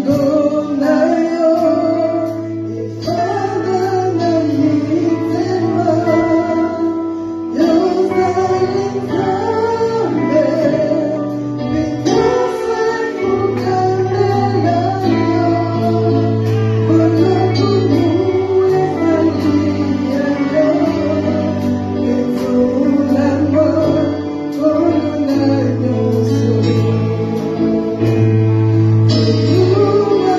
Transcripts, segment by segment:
You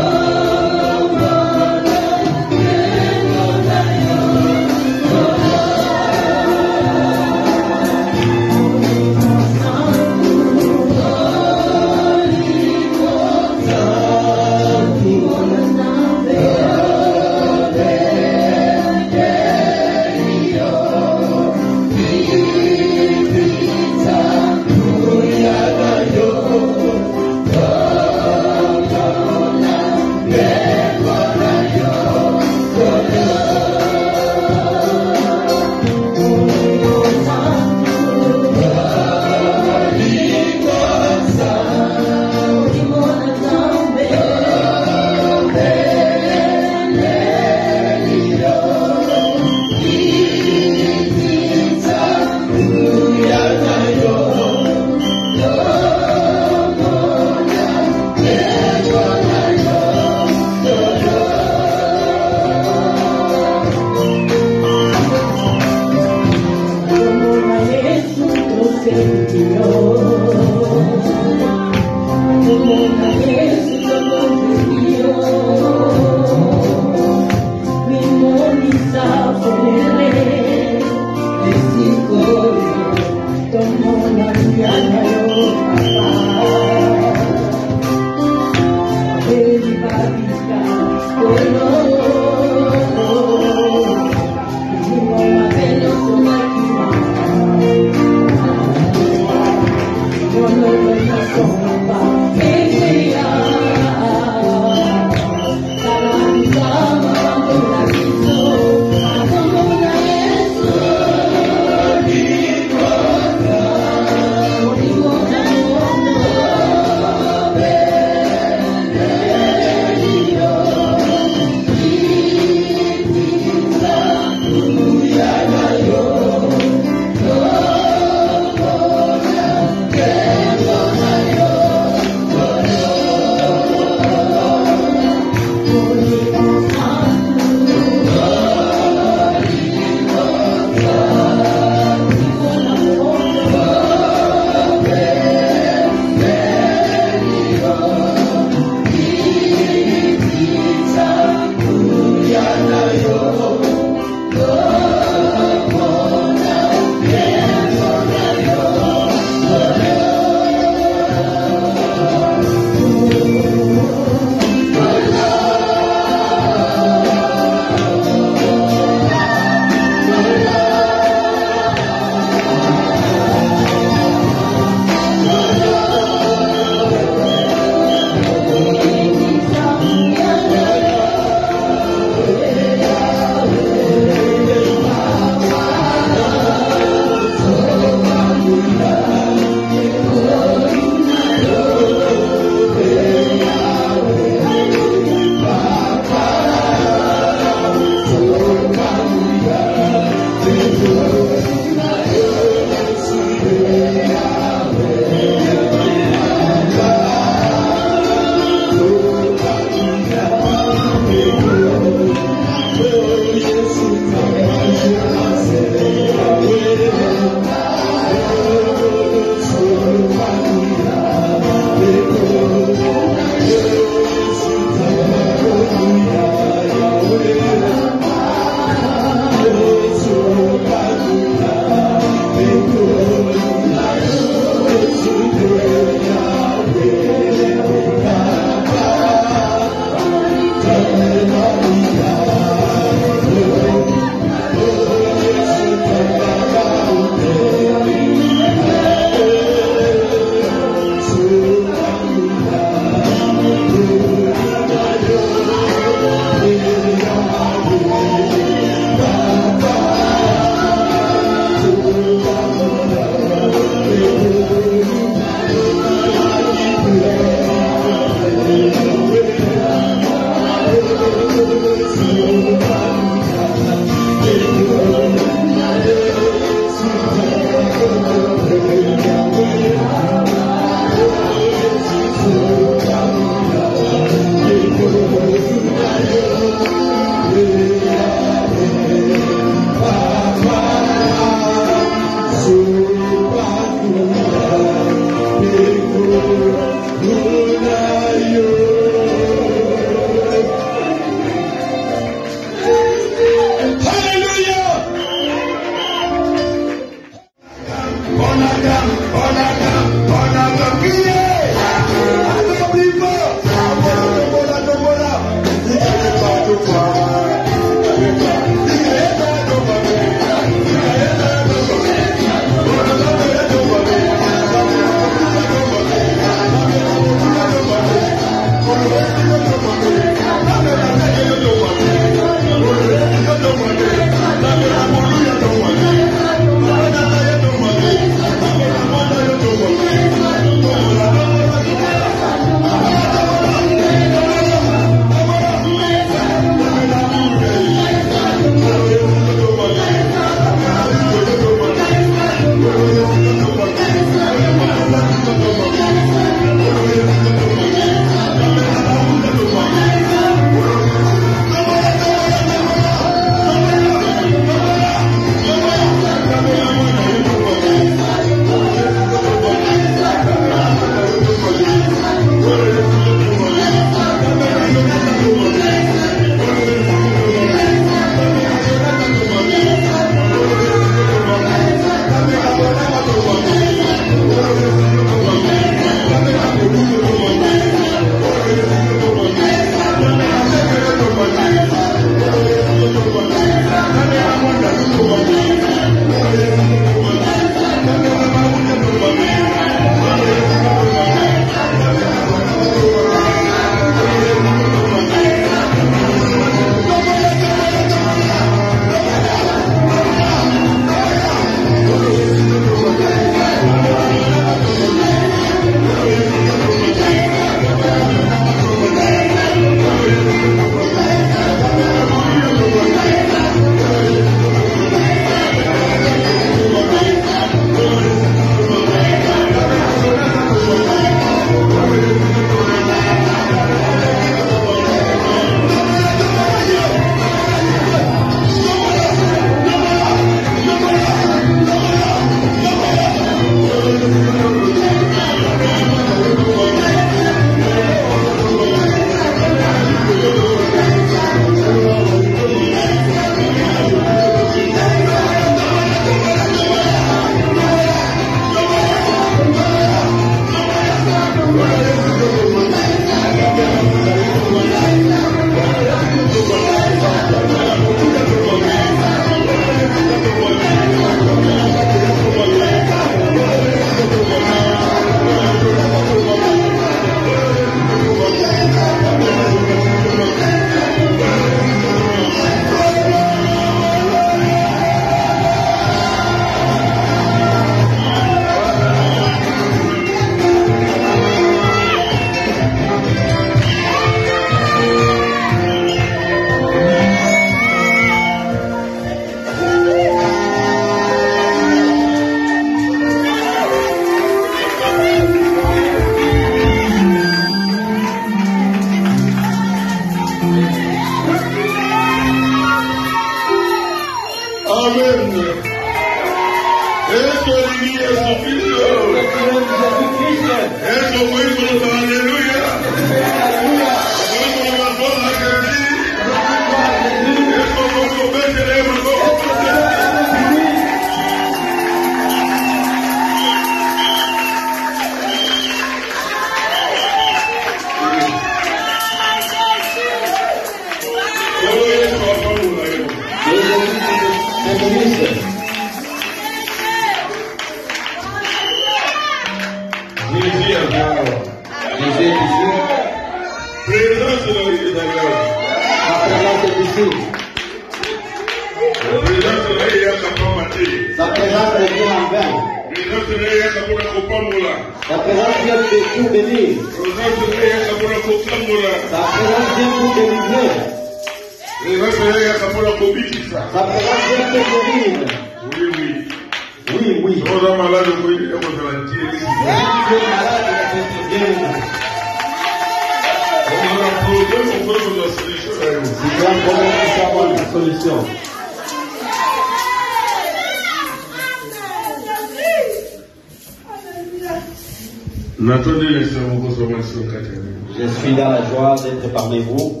Je suis dans la joie d'être parmi vous.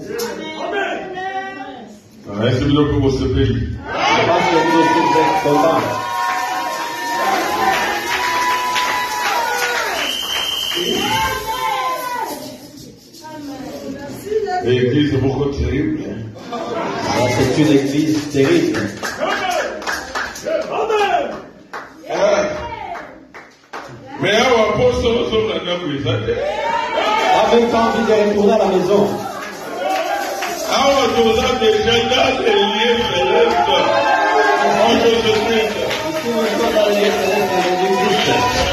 Je pense que vous aussi vous êtes contents. L'église est beaucoup terrible. C'est une église terrible. Mais apôtre, nous sommes dans la maison. Avec envie de retourner à la maison. Nous sommes déjà dans les lieux célestes. En Jésus-Christ. Ici, nous sommes dans les lieux célestes de Jésus-Christ.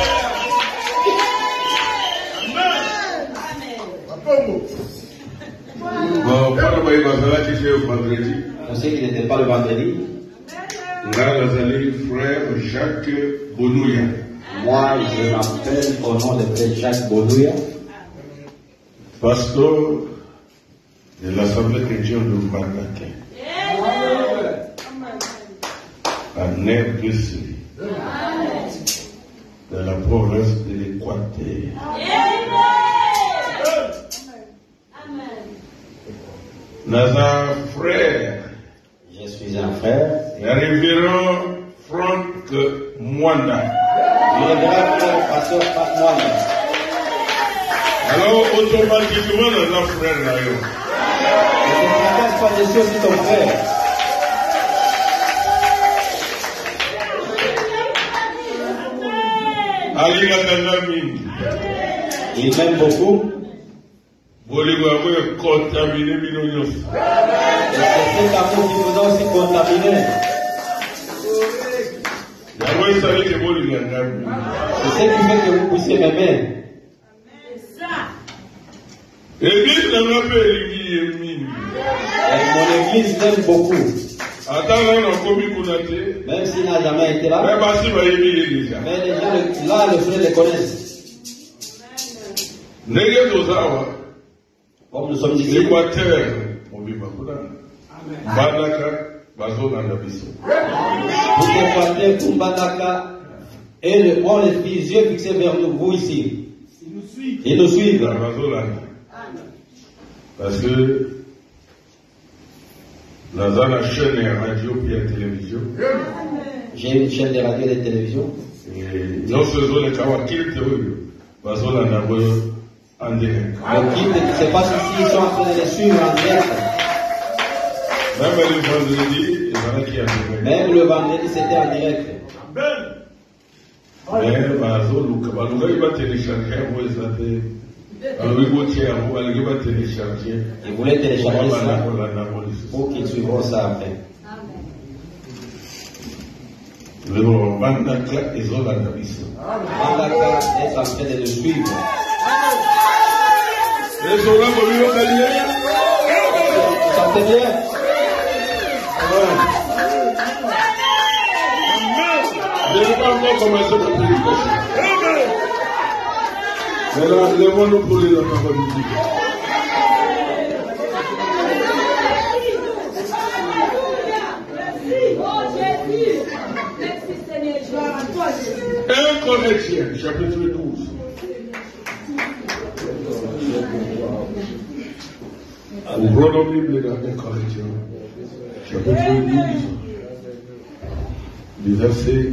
Bon, pas le Bazala qui fait au vendredi. On sait qu'il n'était pas le vendredi. Frère Jacques Bonouya. Moi, je m'appelle au nom de frère Jacques Bonouya. Pasteur de l'Assemblée chrétienne de Mbandaka. À Nord-Est de la province de l'Équateur. Nazar frère. Je suis un frère. Le révérend Franck Mwanda. Le révérend frère pasteur Franck Mwanda. Alors, automatiquement, nous avons frère là-haut. Et ton frère pas laissé aussi ton frère. Ali Gatanami. Il m'aime beaucoup. Bolivoué contaminé Minonios. Et c'est cet amour qui vous a aussi contaminé. C'est ce qui fait que vous puissiez m'aimer. L'église n'a pas émis. Mon église l'aime beaucoup. Même s'il n'a jamais été là. Mais les gens là, le frère les connaissent. Comme nous sommes ici, pour Équateur, pour Mbandaka, et ont les yeux fixés vers nous, vous ici. Ils nous suivent. Parce que dans la chaîne de radio et de télévision, j'ai une chaîne de radio et de télévision. Et non seulement les Kawakil théorie, parce qu'on a en direct. C'est pas s'ils sont en train de les suivre en direct. Même le vendredi, il y en a qui en direct. Même le vendredi, c'était en direct. Mais Bazo, il va télécharger, il va télécharger. Il voulait télécharger ça pour qu'ils suivront ça après. Le Bandaka est en Arabistan. Bandaka est en train de le suivre. Les soldats vont lui organiser. Vous sentez bien? Je n'ai pas encore commencé ma prédication. Mais là, lèvons-nous pour les parole de Dieu. Un Corinthiens, chapitre 12. Ouvrons nos Bibles dans 1 Corinthiens, chapitre 12, du verset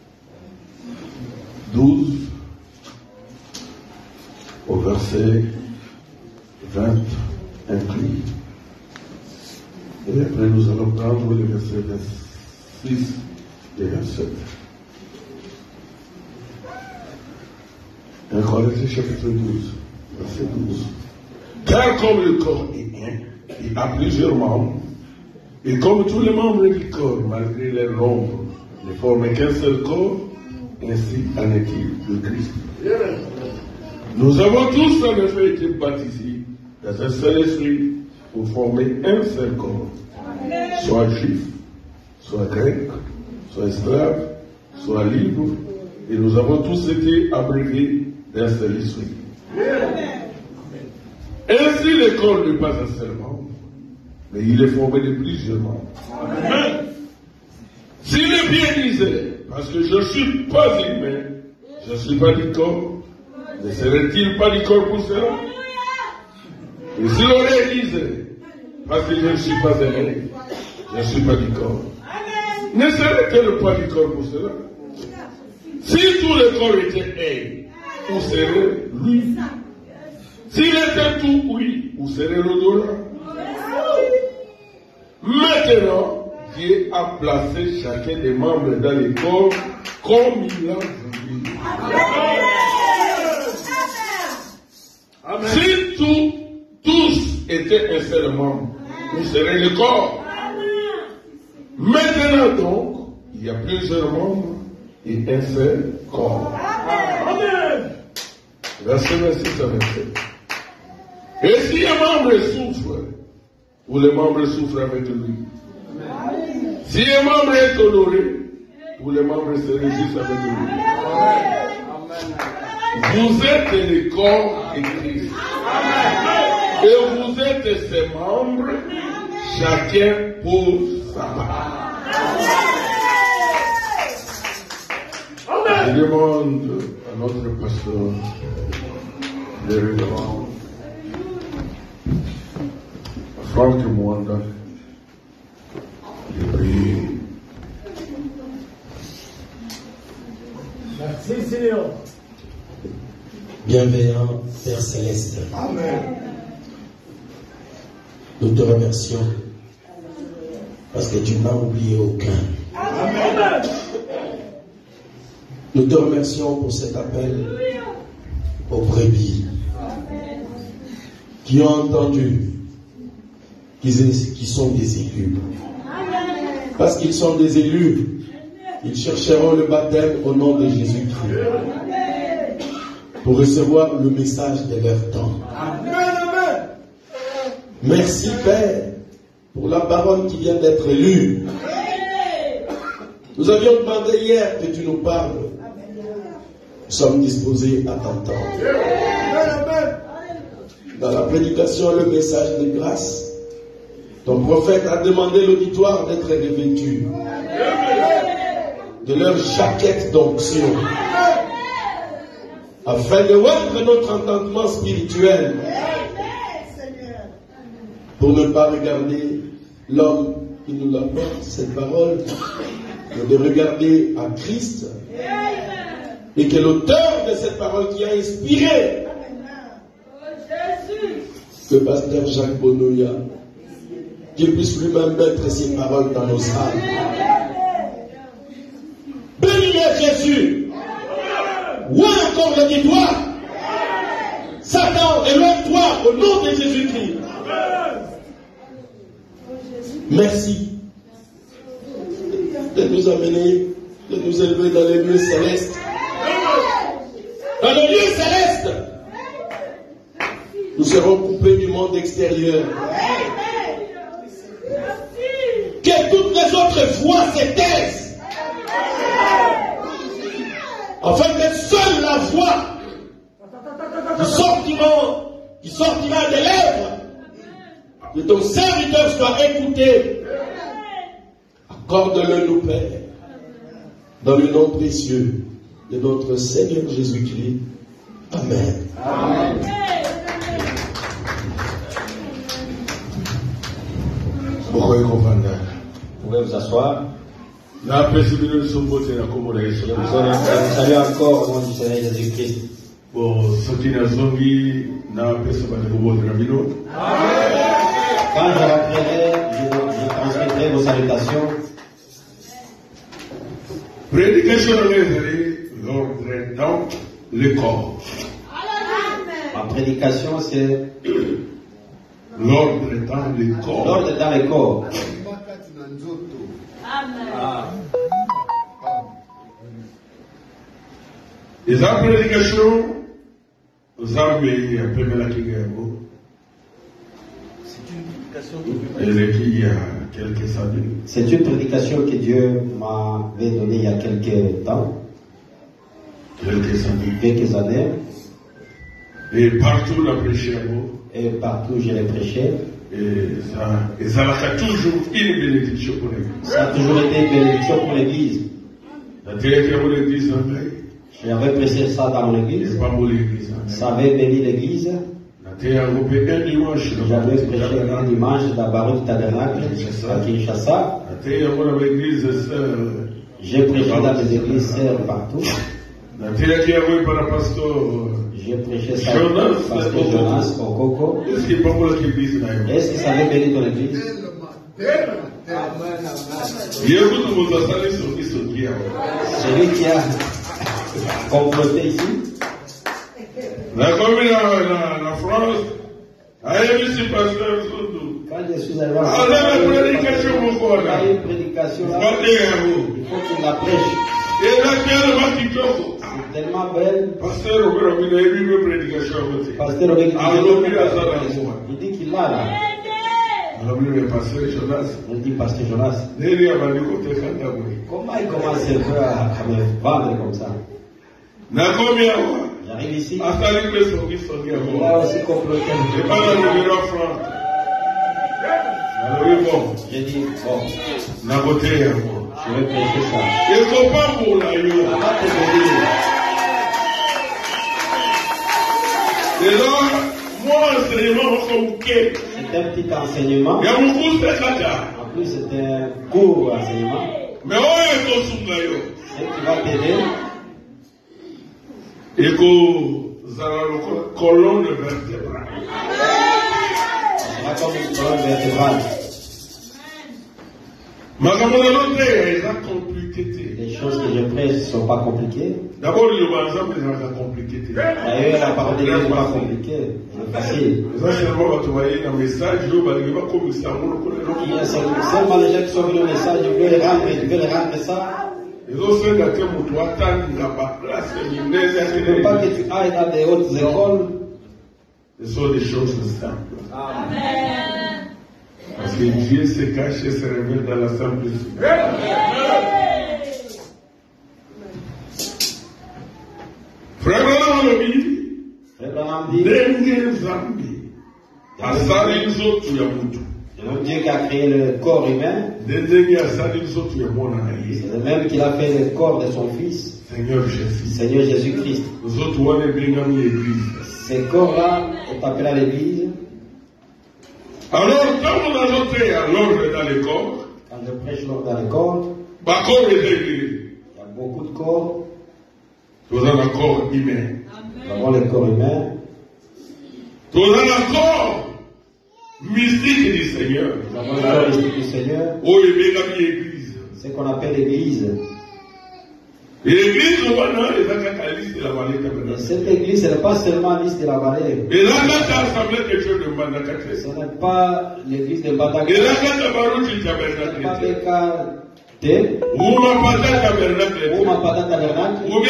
12 au verset 20 inclus. Et après nous allons prendre le verset 26 et 27. 1 Corinthiens chapitre 12, verset 12. Car comme le corps est un, il a plusieurs membres, et comme tous les membres du corps, malgré leur nombre, ne forment qu'un seul corps, ainsi en est-il de Christ. Nous avons tous en effet été baptisés dans un seul esprit pour former un seul corps, soit juif, soit grec, soit esclave, soit libre, et nous avons tous été abreuvés d'un seul esprit. Ainsi, le corps n'est pas un seul membre, mais il est formé de plusieurs membres. Si le bien disait, parce que je ne suis pas humain, je ne suis pas du corps, ne serait-il pas du corps pour cela? Et si l'oreille disait, parce que je ne suis pas aimé, je ne suis pas du corps, ne serait-elle pas du corps pour cela? Si tout le corps était un, où serait lui? S'il était tout oui, où serait l'odorat? Maintenant, Dieu a placé chacun des membres dans le corps comme il l'a voulu. Si tous étaient un seul membre, où serait le corps? Maintenant donc, il y a plusieurs membres et un seul corps. Verset 26 à 27. Et si un membre souffre, ou les membres souffrent avec lui. Si un membre est honoré, ou les membres se réjouissent avec lui. Vous êtes le corps de Christ. Et vous êtes ses membres, chacun pour sa part. Je demande à notre pasteur de revenir. Franck Mwanda, de prier. Merci Seigneur. Bienveillant Père Céleste. Amen. Nous te remercions parce que tu n'as oublié aucun. Amen. Nous te remercions pour cet appel aux brebis qui ont entendu qui sont des élus. Parce qu'ils sont des élus, ils chercheront le baptême au nom de Jésus-Christ pour recevoir le message de leur temps. Merci Père pour la parole qui vient d'être lue. Nous avions demandé hier que tu nous parles. Nous sommes disposés à t'entendre. prédication, le message de grâce. Ton prophète a demandé l'auditoire d'être revêtu de leur jaquette d'onction, afin de rendre notre entendement spirituel, pour ne pas regarder l'homme qui nous apporte cette parole, mais de regarder à Christ, et que l'auteur de cette parole qui a inspiré le pasteur Jacques Bonoya, qu'il puisse lui-même mettre ses paroles dans nos âmes. Bénis-le Jésus. Où est encore l'auditoire? Satan, éloigne-toi au nom de Jésus-Christ. Merci de nous amener, de nous élever dans les lieux célestes. Dans les lieux célestes, nous serons coupés du monde extérieur. Que toutes les autres voix se taisent, afin que seule la voix qui sortira des lèvres de ton serviteur soit écoutée. Accorde-le, nous, Père, dans le nom précieux de notre Seigneur Jésus-Christ. Amen. Amen. Vous pouvez vous asseoir. Je vous salue encore au nom du Seigneur Jésus-Christ. Quand je rentrerai, je transmettrai vos salutations. Prédication l'ordre dans le corps. Ma prédication, c'est l'ordre dans le corps. L'ordre dans le corps. Les prédications, vous avez un peu de la Kigabo. Il y a quelques années. C'est une prédication que Dieu m'avait donnée il y a quelques temps. Quelques années. Et partout la prêché à vous. Et partout je l'ai prêché. Et ça a toujours une bénédiction pour l'Église. Ça a toujours été une bénédiction pour l'Église. J'avais prêché ça dans mon église. Ça avait béni l'église. J'avais prêché un dimanche dans la baronne du tabernacle à Kinshasa. J'ai prêché dans les églises sœurs partout. J'ai prêché ça au pasteur Jonas au Coco. Est-ce que ça avait béni ton église? Celui qui a comploté ici. La commune en France, quand je suis arrivé en prédication, il y a une prédication là, il faut qu'il la prêche. C'est tellement belle. Pasteur Robert, il dit qu'il l'a là. Il dit pasteur Jonas. Comment il commence à me vendre comme ça? J'arrive ici. Il a aussi comploté. J'ai dit, bon, je vais prêcher ça. C'est un petit enseignement. En plus, c'est un court enseignement. Ce qui va t'aider. Et que colonne vertébrale. C'est comme une colonne vertébrale. Les choses que je prêche ne sont pas compliquées. D'abord, le compliqué. D'ailleurs, la parole de Dieu n'est pas compliquée. C'est facile. Il y a seulement les gens qui sont venus au message, ils veulent rendre ça. Il ne veut pas que tu ailles dans des hautes écoles. Ce sont des choses simples. Amen. Parce que Dieu se cache et se révèle dans la simplicité. Frère Branham dit, Le même Dieu qui a créé le corps humain, c'est le même qu'il a fait le corps de son Fils, Seigneur Jésus-Christ. Ces corps-là est appelé à l'Église. Alors, quand nous allons entrer à l'ordre dans les corps, quand je prêche l'ordre dans les corps, il y a beaucoup de corps. Nous avons un corps humain. Nous avons le corps humain. Nous avons un corps mystique du Seigneur. Nous avons le corps mystique du Seigneur. C'est ce qu'on appelle l'Église. L'église, cette église, ce n'est pas seulement liste de la vallée. Ce n'est pas l'église de Mbandaka. Ce n'est pas BKT. Ou Mapata Tabernacle. Ou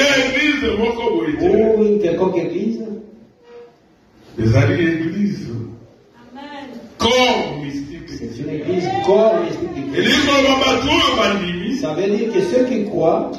une quelconque église. Les alliés églises. Corps mystique. C'est une église corps mystique. Ça veut dire que ceux qui croient,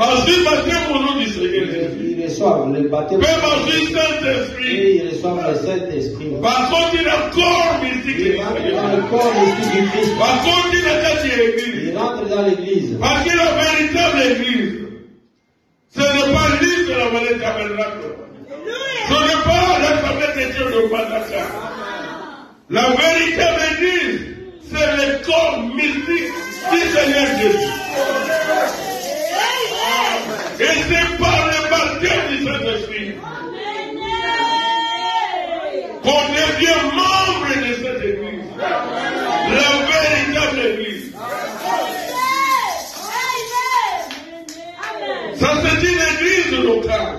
ils reçoivent le baptême et ils reçoivent le Saint-Esprit. Ils rentrent dans le corps mystique du Christ. Ils rentrent dans l'église. Parce que la véritable église, ce n'est pas l'église de la vallée tabernacle. Ce n'est pas l'assemblée des dieux de Mbandaka. La véritable église, c'est le corps mystique du Seigneur Jésus. Et c'est par le baptême du Saint-Esprit qu'on devient membre de cette église. La véritable église. Ça c'est une église locale.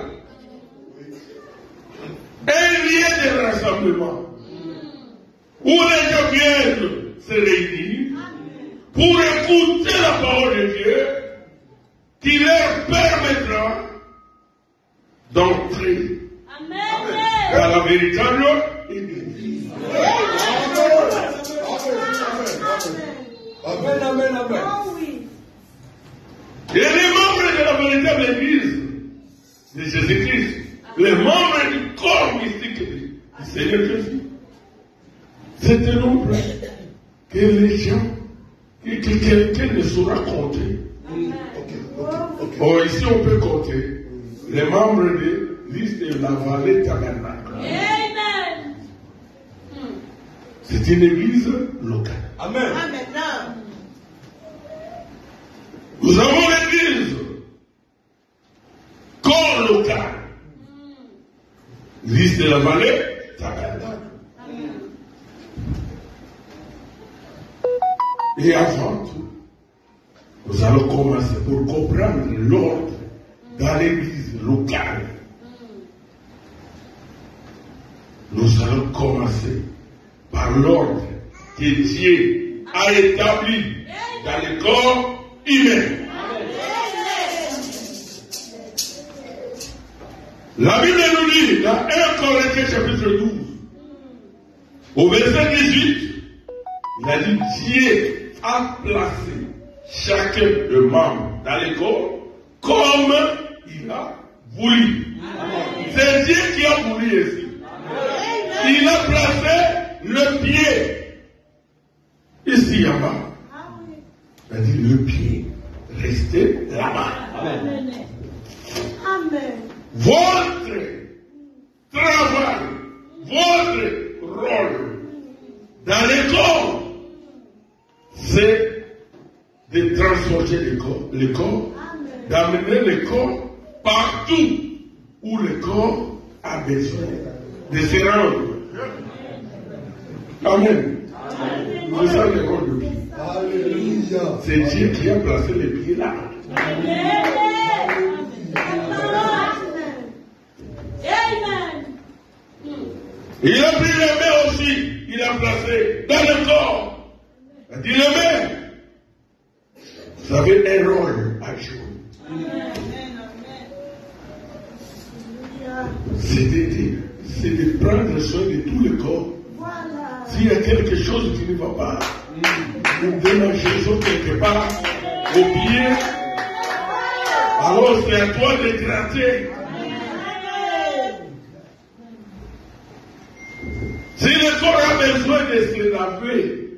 Un lieu de rassemblement. Où les gens viennent se réunir pour écouter la parole de Dieu qui leur permettra d'entrer dans la véritable église. Amen, amen, amen. Et les membres de la véritable église de Jésus-Christ, les membres du corps mystique du Seigneur Jésus, c'est un nombre que les gens, que quelqu'un ne saura compter. Bon, ici on peut compter les membres de l'église de la vallée tabernacle. C'est une église locale. Amen. Nous avons l'église corps local. L'église de la vallée tabernacle. Et avant tout, nous allons commencer pour comprendre l'ordre dans l'église locale. Nous allons commencer par l'ordre que Dieu a établi dans le corps humain. La Bible nous dit dans 1 Corinthiens chapitre 12, au verset 18, il a dit Dieu a placé chacun de membres dans le corps comme il a voulu. C'est Dieu qui a voulu ici. Il a placé le pied ici en bas. Il a dit le pied, restez là-bas. Amen. Votre travail, votre rôle dans le corps, c'est de transporter le corps, d'amener le corps partout où le corps a besoin de se rendre. Amen. C'est ça le corps de pied. C'est Dieu qui a placé les pieds là. Il a pris les mains aussi, il a placé dans le corps. Il a dit les mains. Vous avez un rôle à jouer. C'est de prendre soin de tout le corps. S'il y a quelque chose qui ne va pas, vous démangez quelque part au pied, alors c'est à toi de gratter. Si le le corps a besoin de se laver,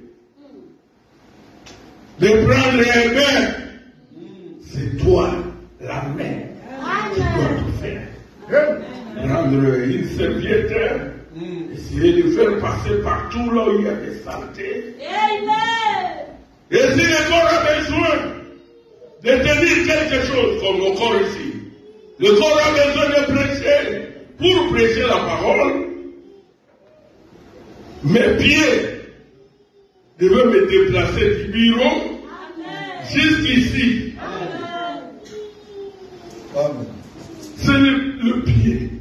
de prendre un bain, c'est toi, la main, qui dois tout faire. Prendre une serviette, essayer de faire passer partout là où il y a des saletés. Et si le corps a besoin de tenir quelque chose, comme le corps ici, le corps a besoin de prêcher, pour prêcher la parole, mes pieds devaient me déplacer du bureau jusqu'ici. C'est le pied.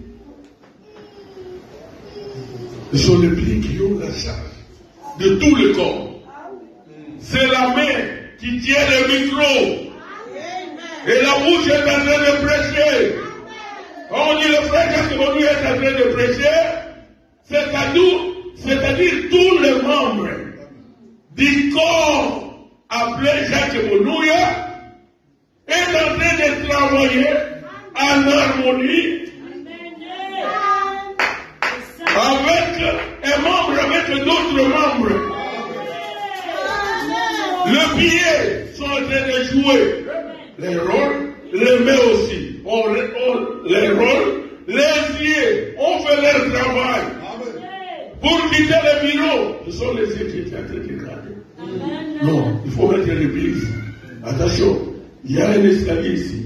Ce sont les pieds qui ont la charge de tout le corps. C'est la main qui tient le micro. Et la bouche est en train de prêcher. On dit le frère Jacques Bonou est en train de prêcher, c'est-à-dire tous les membres du corps appelé Jacques Bonouya est en train de travailler en harmonie avec un membre, avec d'autres membres. Le pied sont en train de jouer les rôles, les mains aussi. Les rôles, les pieds ont fait leur travail. Pour quitter le bureau, ce sont les yeux qui étaient en train de regarder. Non, il faut mettre les pieds ici. Attention, il y a un escalier ici.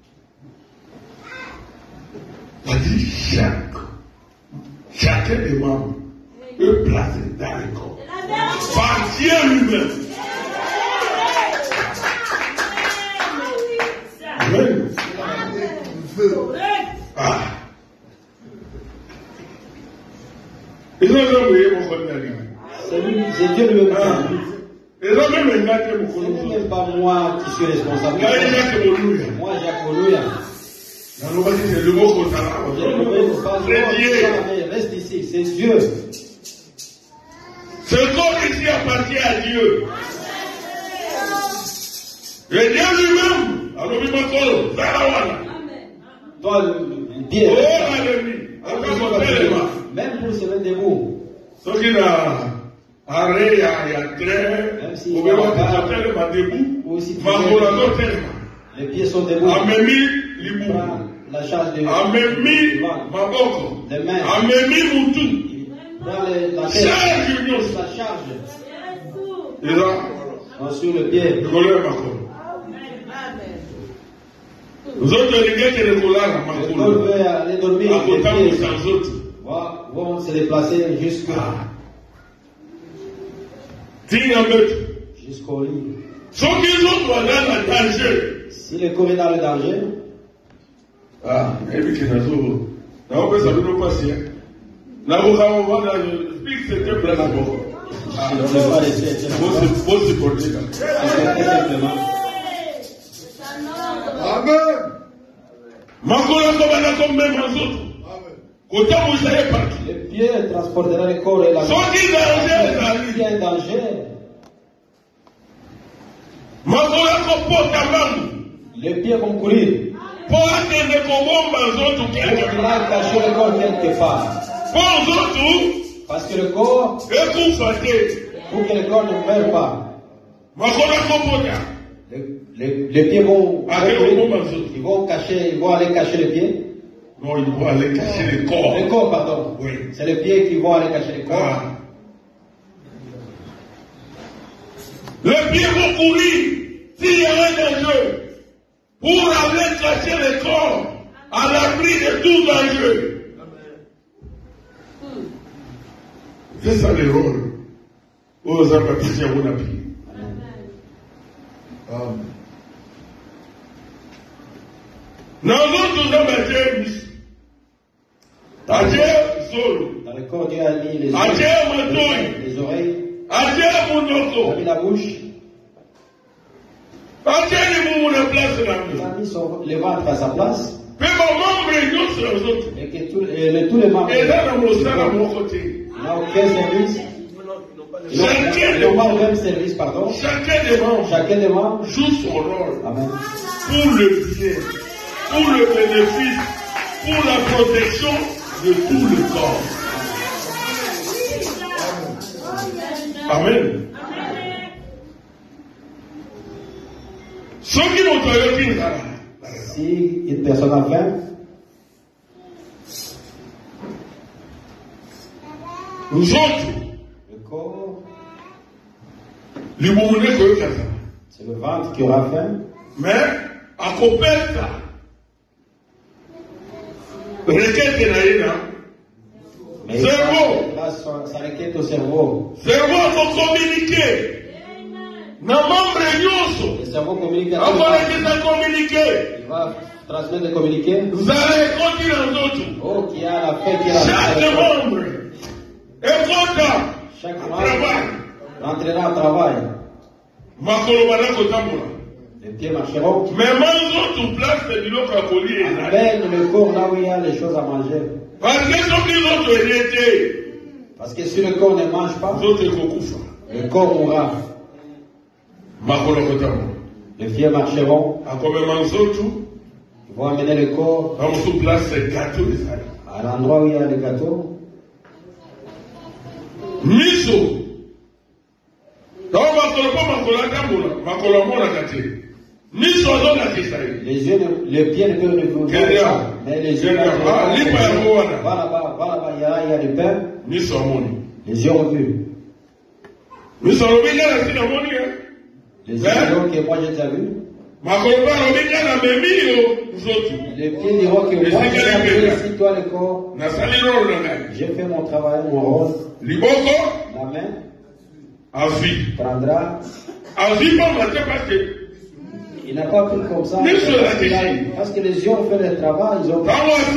C'est-à-dire chacun des membres est placé dans le corps. Par Dieu lui-même. Amen. Ah. Ils ont envoyé mon collègue. C'est Dieu lui-même. Ils ont même gâté mon Ce collègue. n'est même pas moi qui suis responsable. Moi, Jacques Oluya. C'est le mot qu'on c'est Dieu. Reste ici, c'est Dieu. Ce corps ici appartient à Dieu. Et Dieu lui-même. Alors, il m'a dit, Toi, le pied. Même pour se mettre debout. Ce qui a arrêt, il y a train, si on va faire debout, ou si les pieds sont debout. Amemi libou. La charge de Amemi maboko. les mains. Amemi mutu. Dans la tête. Charge union. La charge. Et là, sur le pied. le colère makolo. Vous autres, les gars qui sont là, makolo. Veut aller dormir. À côté de sans autres. Vont se déplacer jusqu'au lit. Ceux qui sont dans le danger. Si le corps est dans le danger. Ah, et puis qui n'a pas. On peut savoir nos patients. Là, vous avez voir là, je explique cette place d'abord. Ah, non, c'est pas laissé. Faut se porter là. Simplement. Amen. Makola comme comme même les autres. Le pied transportera le corps et la main. Il y a un danger. Le pied comme courir. Pour cacher le corps quelque part. Parce que le corps, pour que le corps ne meure pas. Les pieds vont cacher, ils vont aller cacher les pieds. Non, ils vont aller cacher le corps. Le corps, pardon. Oui. C'est les pieds qui vont aller cacher le corps. Ah. Les pieds vont courir s'il y a un danger pour aller cacher le corps à l'abri de tout danger. C'est ça le rôle. Aux apaticiens, on a pris. Nous autres, dans le corps, Dieu a mis les oreilles, a mis la bouche, a mis le ventre à sa place, et que tous les membres n'ont aucun service, ils n'ont pas le même service, pardon. Chacun des membres joue son rôle. Amen. Pour le bien, pour le bénéfice, pour la protection de tout le corps. Amen. Si une personne a faim, nous autres, le corps, c'est le ventre qui aura faim. Mais, à Coperta, Mais cerveau. Ça requiert au cerveau. Cerveau faut communiquer. Na membre nyoso. Le cerveau communique. Il va transmettre et communiquer. Vous allez continuer aux autres. Oh, qui a la paix, qui a la chaque membre est content. Chaque membre rentrera au travail. Les pieds marcheront. Mais autres place de l'eau cacolie. Amène le corps là où il y a les choses à manger. Parce que si le corps ne mange pas, le corps mourra. Les pieds marcheront. Ils vont amener le corps à l'endroit où il y a les gâteaux. Miso. Les yeux, les pieds ne peuvent ne voir. Mais les yeux, va là-bas, il y a le pain. Les yeux ont vu. Les yeux que moi j'ai déjà vu. Les pieds diront que moi j'ai déjà vu ici, toi le corps. J'ai fait mon travail, mon rôle. La main prendra. Il n'a pas pris comme ça. Parce que les yeux ont fait le travail, ils ont.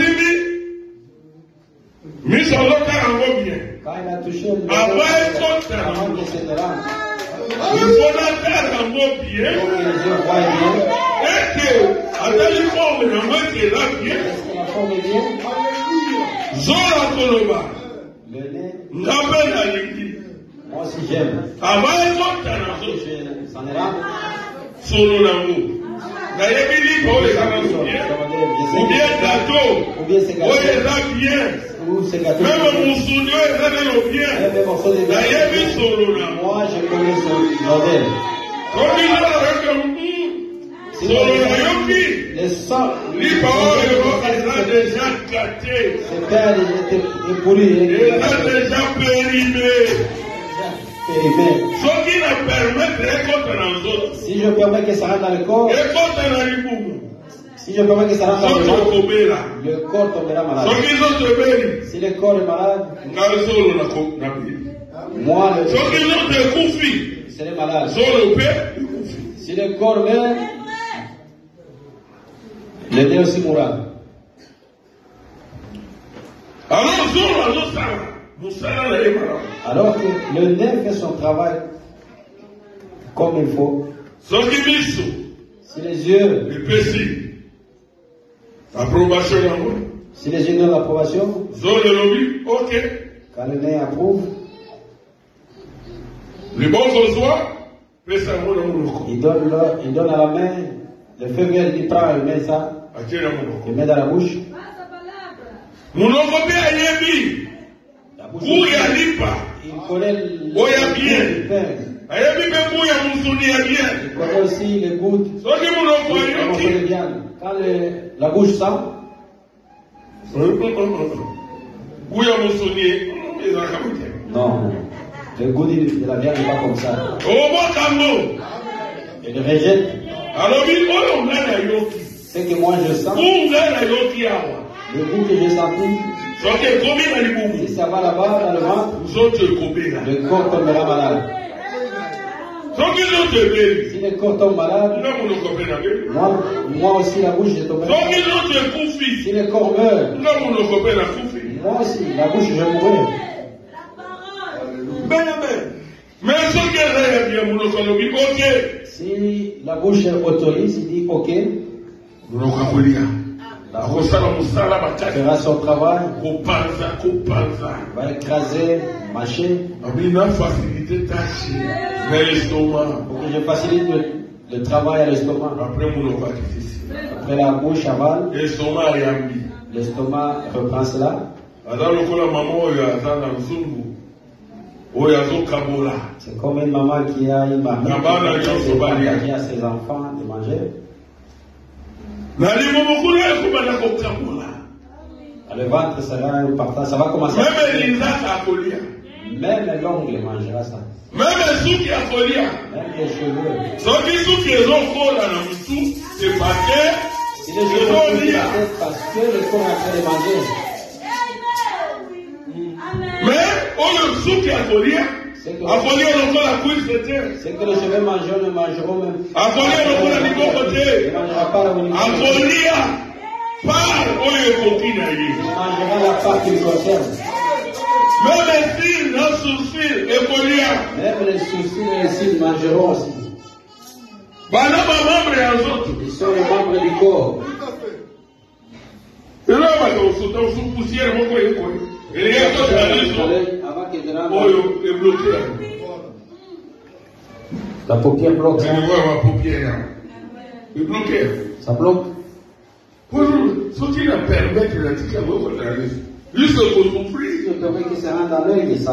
Quand il a touché le avant de se rendre. Il faut la bien. Les yeux voient bien. Et que, à la forme, bien. Est-ce que la forme est bien? Zola Koloba. Le nez. N'appelle à l'église. Moi aussi j'aime. Avant, Je s'en est rendu. Solo l'amour. Ou bien gâteau. Ou bien c'est gâteau. Bien. Ou c'est gâteau. Même mon souvenir est bien. Même morceau de gâteau. Moi je connais son modèle. Les sangs. Les paroles déjà gâtés. Ses pères étaient pourris. Il a déjà périmé. Ce qui nous permet de si je permets que ça rentre dans le corps, si je permets que ça rentre dans le corps, le corps tombera malade. Si le corps est malade, moi, je serai malade. Si le corps meurt, le nez aussi mourra. Alors que le nez fait son travail comme il faut. Si les yeux, si les yeux donnent l'approbation, quand le nez approuve, il donne à la main, le feu vert, il prend, il met ça, il met dans la bouche. La bouche, il connaît le pain. Il connaît aussi les gouttes. Il viande. Quand la bouche sent, non, le goût de la viande n'est pas comme ça. Il le rejette. C'est que moi je sens. Le goût que j'ai senti. Si ça va là-bas dans le ventre, le corps tombera malade. Si le corps tombe malade, moi aussi la bouche je tomberai malade. Si le corps meurt, moi aussi la bouche je mourrai. Si la bouche autorise, il dit ok, fera son travail, va écraser, mâcher, pour que je facilite le travail à l'estomac. Après la bouche avale, l'estomac reprend cela. C'est comme une maman qui a une mamie qui a ses enfants de manger. Le ventre sera un partage, ça va commencer. Même l'ongle mangera ça. Même les cheveux. Si les cheveux sont la tête parce que le corps est en train de manger. Mais c'est que les cheveux mangeurs ne mangeront même. Ne mangera pas la bonne. Mangera la part qui le concerne. Même les cils, nos sourcils, même les sourcils et les cils mangeront aussi. Ils sont les membres du corps. La paupière bloque. Ça bloque. Ce qui leur permet de l'antiquer, lui se permet qu'il se rende dans l'œil et ça.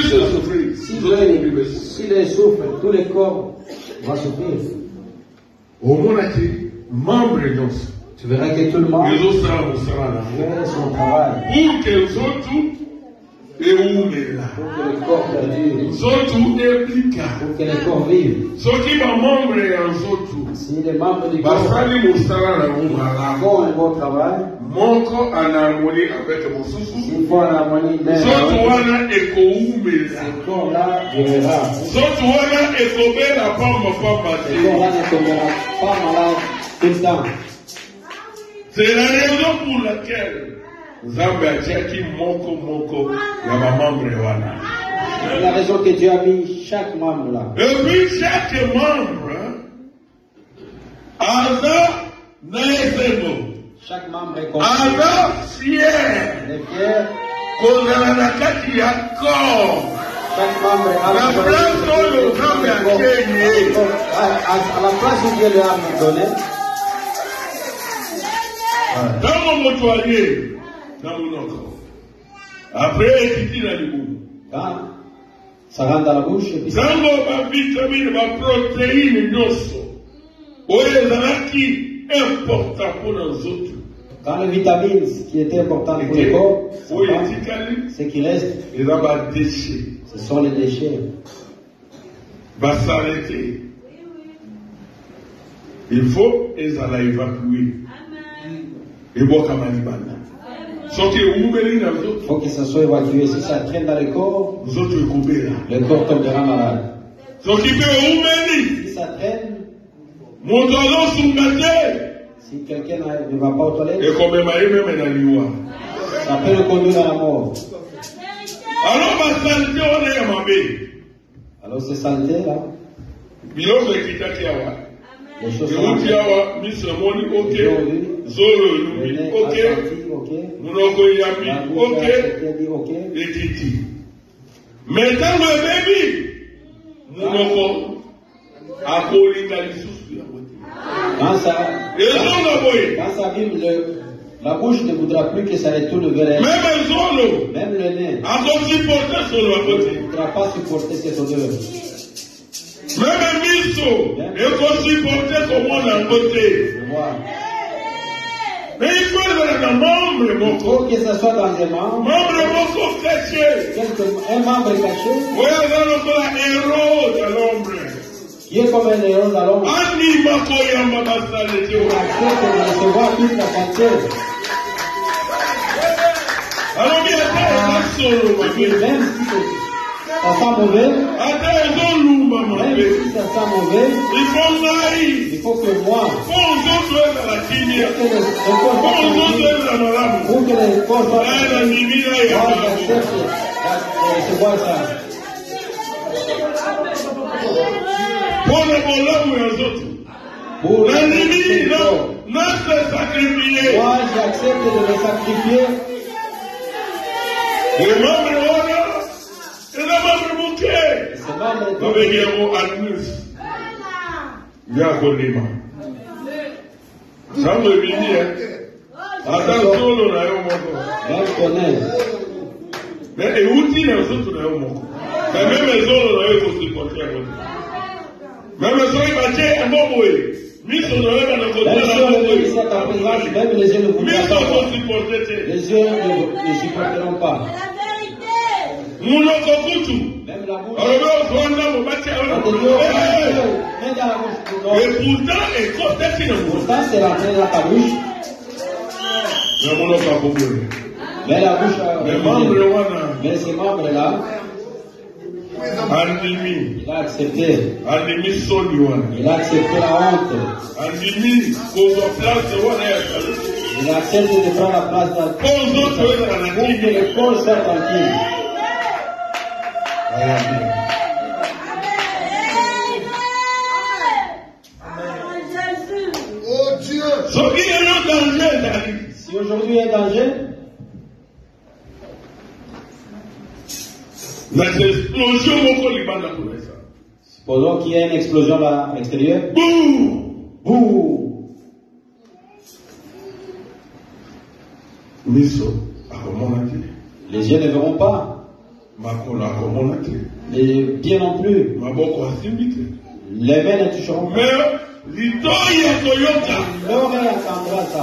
S'il souffre, tous les corps vont souffrir. Au monde, membre de nous. Tu verras que tout le monde fait son travail. Pour que les autres et où mais là. Pour que le corps perdure. Surtout impliqué. Pour que le corps vive. Ce qui va membre et en surtout. Si les membres du corps font un bon travail. Mon corps en harmonie avec mon souffle. S'il faut en harmonie même. Surtout on a écho où mais là. Ce corps-là durera. Surtout on a écho la pomme pas Ce corps-là ne tombera pas malade tout le temps. C'est la raison pour laquelle Zambé a dit moko la membre wana. C'est la raison que Dieu a mis chaque membre là. Et puis chaque membre a naïsemo. Chaque membre est comme fier. Il est fier. Chaque membre a la place où Dieu lui a donné. Après, quand ça rentre dans la bouche, et puis vitamine, protéine, important pour nous autres. Quand les vitamines, ce qui était important pour le corps, ce qui reste, ce sont les déchets. Va s'arrêter. Il faut évacuer. Il faut que ça soit évacué. Si ça traîne dans le corps, le corps tombera malade. Si ça traîne, si quelqu'un ne va pas aux toilettes, ça peut le conduire à la mort. Alors c'est saleté là. Les choses sont mais dans le bébé, quand ça vibre, la bouche ne voudra plus que ça retourne vers elle. Même le nez ne voudra pas supporter cette odeur. Même un miso, il faut supporter comment on a voté. Mais il faut être un membre. Il faut que ça soit dans un membre. Membre caché. Un membre caché. Oui, un héros de l'ombre. Qui est comme un héros dans l'ombre. Il accepte de recevoir toute la quantité. Alors, bien même si ça sent mauvais, même si ça sent mauvais, il faut que moi, pour que les corps soient j'accepte de recevoir ça. Pour l'ennemi, non se sacrifier. Moi, j'accepte de me sacrifier. Les membres et le membre bouquet. Nous venons à nous. Bien connu. Ça me vient. Attention, nous n'avons pas. Mais et où dit les autres n'avons pas. Mais même les autres, on aurait pu supporter. Même les autres, ils vont dire un bon bruit. Même si on ne veut pas ta présence, même les yeux ne vous voudront pas. Les yeux ne supporteront pas. Même la bouche. Et pourtant, c'est rentré dans ta bouche. Mais la bouche a mais ces membres-là, il a accepté. Il a accepté la honte. Il a accepté de prendre la place dans pour que le corps soit tranquille. Oh Dieu! Si aujourd'hui il y a un danger, supposons qu'il y ait une explosion là à l'extérieur. Bouh! Les yeux ne verront pas. Les pieds non plus. Les mains ne toucheront pas. L'oreille entendra ça.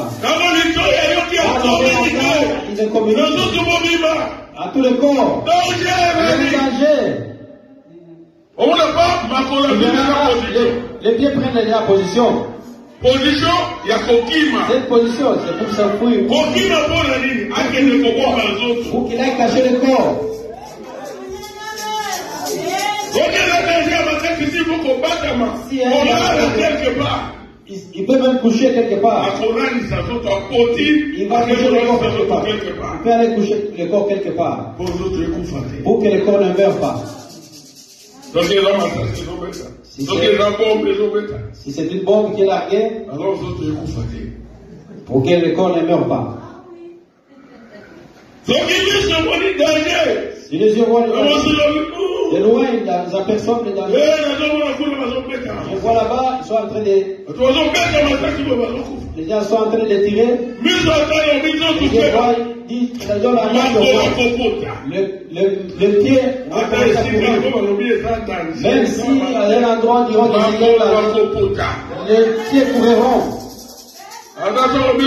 Il est communique à tout le corps. Danger. Les pieds prennent la position. Cette position, c'est pour s'enfuir. Pour qu'il aille cacher le corps. Il peut même coucher quelque part. Il va coucher le corps quelque part. Il peut aller coucher le corps quelque part. Pour que le corps ne meure pas. Si c'est une bombe qui est larguée, pour que le corps ne meure pas. Si les yeux voient le danger, de loin, ils aperçoivent le danger. Je vois là-bas, ils sont en train de... Les gens sont en train de tirer. Et je vois, ils disent, le pied va commencer à courir. Même si à un endroit, ils diront les pieds courront. Il y a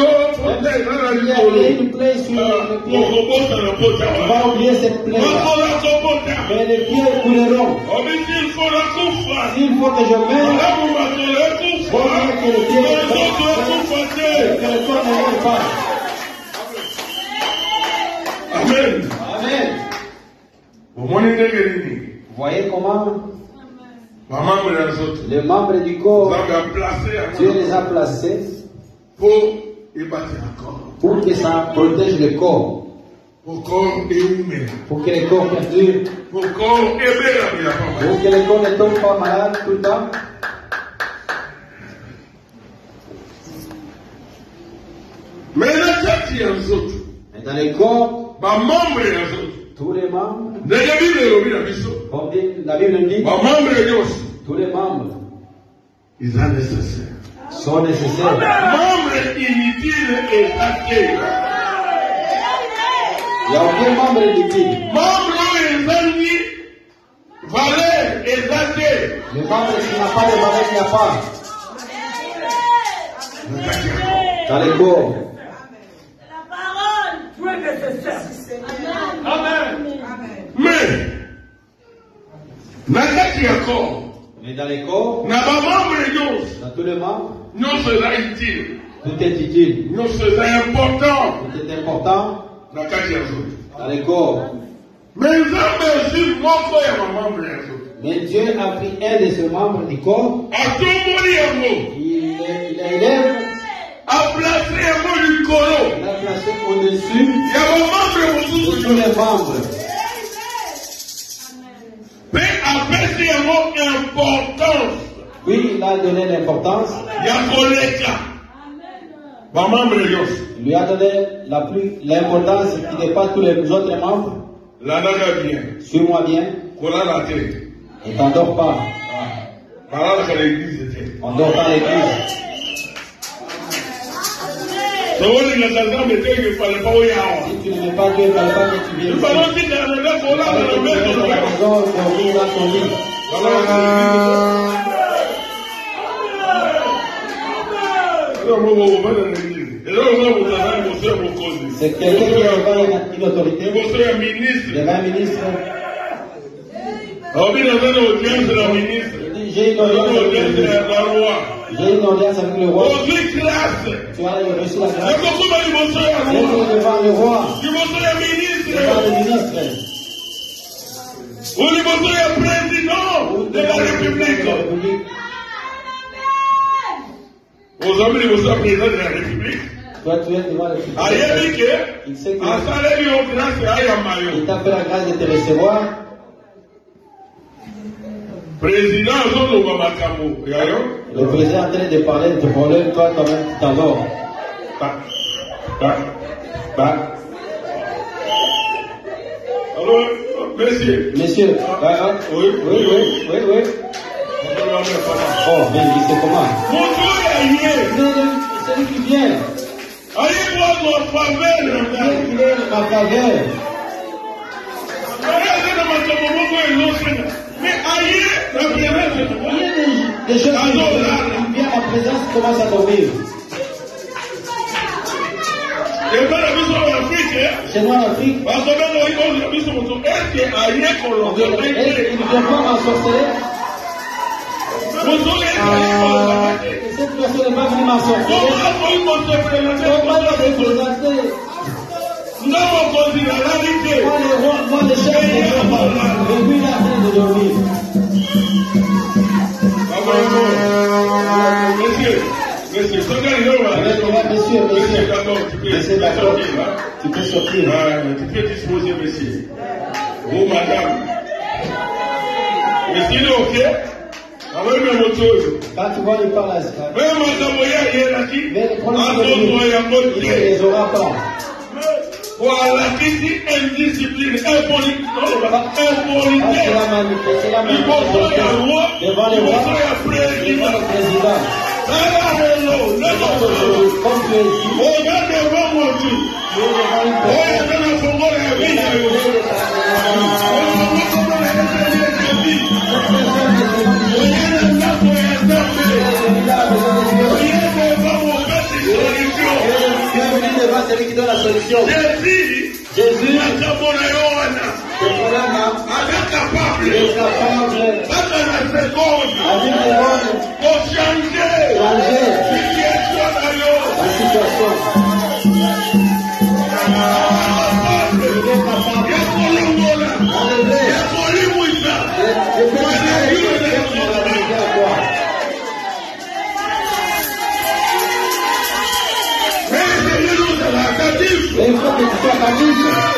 une plaie sur le pied. On va oublier cette plaie. Mais les pieds couleront. S'il faut que je meure, il faut que le pied que le corps ne meure pas. Amen. Amen. Vous voyez comment les membres du corps, Dieu les a placés pour que ça protège le corps. Pour que le corps perdure. Pour que le corps ne tombe pas malade tout le temps. Mais dans le corps, tous les membres, comme la Bible dit, tous les membres sont nécessaires. Il n'y a aucun membre inutile. Le membre qui n'a pas de valeur, il n'y a pas. Dans le corps. Mais dans les corps, dans tous les membres, tout est utile. Tout est important dans les corps. Mais Dieu a pris un de ses membres du corps. Il élève. Il a placé au-dessus de tous les membres. Oui, il a donné l'importance. Il lui a donné l'importance qui dépasse tous les autres membres. Suis-moi bien. Et t'endors pas. On dort pas à l'église. Si tu n'aimais pas Dieu, il ne fallait pas que tu viennes. maison, dormir dans ton lit. C'est quelqu'un qui a une autorité. Il y avait un ministre. J'ai une audience avec le roi. Tu as reçu la grâce. Et devant le roi. Devant le ministre. Ou le président de la République. Vous avez le président de la République. Toi, tu es devant le République. Il sait que il t'a fait la grâce de te recevoir. Président, le président est en train de parler de problème, toi, toi-même, tu t'endors. Alors, monsieur. Monsieur, oui. Oh, mais c'est comment? C'est lui qui vient. Allez voir ma faveur. Il est ma faveur. Mais ailleurs, la présence. Des choses qui viennent, ma présence commence à tomber. C'est moi en Afrique. Il ne vient pas m'ensorceler. Cette personne n'est pas venue m'ensorceler. Comment va se présenter? Moi, les chefs ne sont pas. Et puis, il a train de dormir. Monsieur, d'accord. Tu peux sortir. Tu peux disposer, monsieur. Vous, madame. Monsieur, il est OK? Avec même autre chose. Quand tu vois, il parle à ça. Même madame, il est là qui. Mais le problème, il ne les aura pas. Voilà, qui dit indiscipline, impolité. C'est la manifestation devant le roi, devant le président. Comme tu es dit, regarde devant moi aussi. Celui qui donne la solution. Jésus, il est capable. Pour changer la situation. Mais il faut que tu sois capable.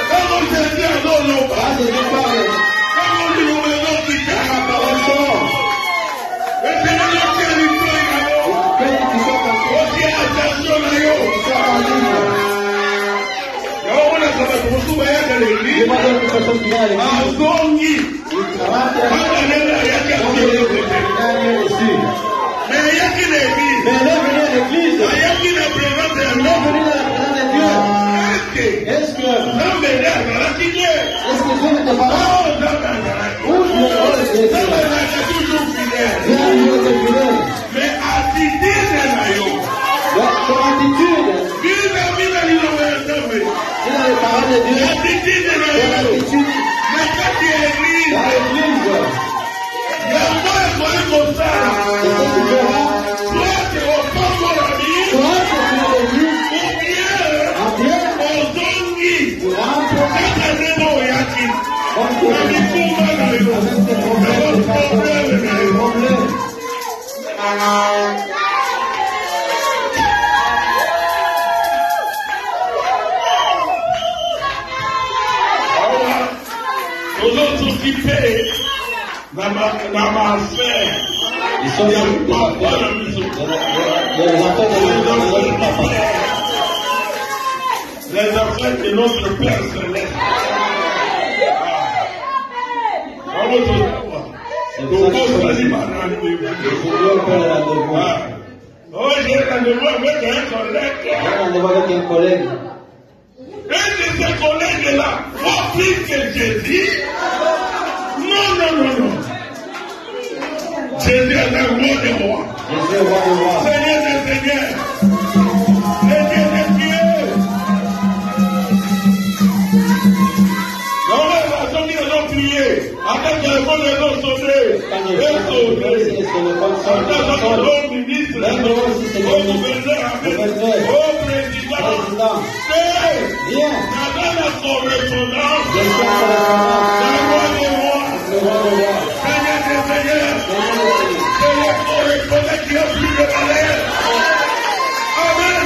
Est-ce que Dieu ne te parle? Mais attitude, ton attitude, il a les paroles de Dieu. Ton attitude, dans l'église, c'est ce que tu feras. Soit que tu es l'église, en bien, tu rentres, comme tu es avec tes problèmes, tes problèmes. Nous autres occupés dans ma affaire. Ils sont les affaires de notre Père Céleste. J'ai rendez-vous avec un collègue. Un de ces collègues-là, faut plus que Jésus. Non, roi des rois. Jésus est roi des rois. Seigneur des seigneurs. Le Dieu des dieux. Non, mais la famille les ont prié. Avec le téléphone, les ont sonné. Ministre, au gouverneur, au président. Viens. Dans la correspondance. Le roi des rois. Seigneur des seigneurs. C'est le correspondant qui a plus de valeur. Amen.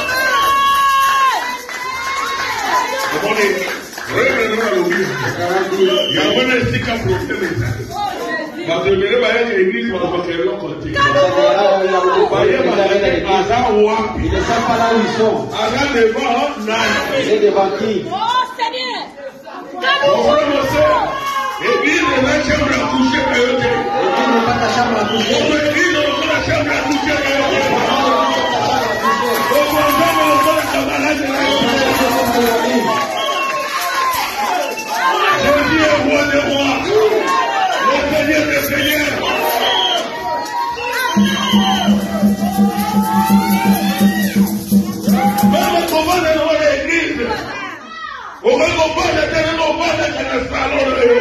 Revenons à l'objet. Il y a un stick à procéder. Parce que l'église va faire le côté. Il ne sait pas là où ils sont. Il est devant qui? Oh Seigneur! L'église est la chambre à coucher. L'église n'est pas ta chambre à coucher. L'église est la chambre à coucher. Jésus est roi des rois. Le Seigneur des seigneurs. Même comment est roi de l'église. On va comprendre que nous n'avons pas de salon.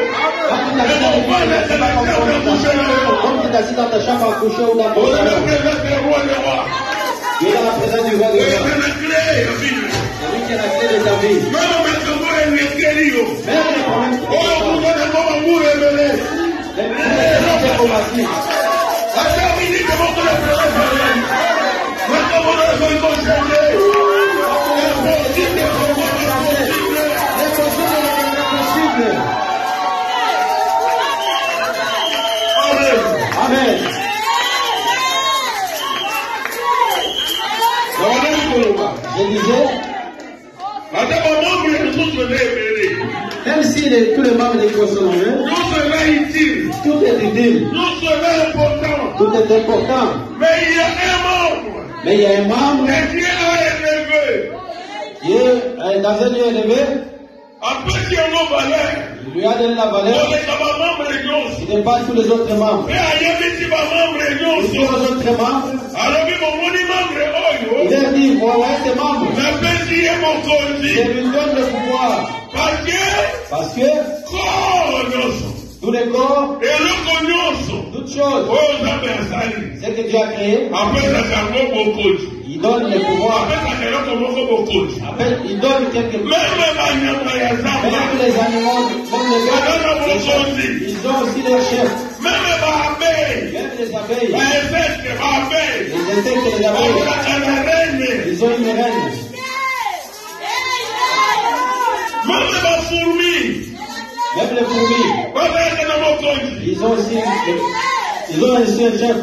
Comme tu es assis dans ta chambre à coucher ou dans ton salon. Il est dans la présence du roi des rois. C'est lui qui a la clé de ta vie. Même les problèmes les combattus. Amen. Je disais, même si tous les membres de l'église sont nommés, tout est utile, tout est important. Mais il y a un membre que Dieu a élevé. qui est dans un lieu élevé, Après qu'il y a nos valeurs, il lui a donné la valeur, il n'est pas tous les autres membres. Et tous les autres membres, il leur dit, voilà tes membres, je lui donne le pouvoir. Parce que tous les corps, toutes choses, ce que Dieu a créé, il donne le pouvoir. Il donne quelque chose. Même les animaux, même les gars, ils ont aussi leur chef. Même les abeilles, les insectes et les abeilles, ils ont une reine. Même les fourmis, ils ont aussi un chef.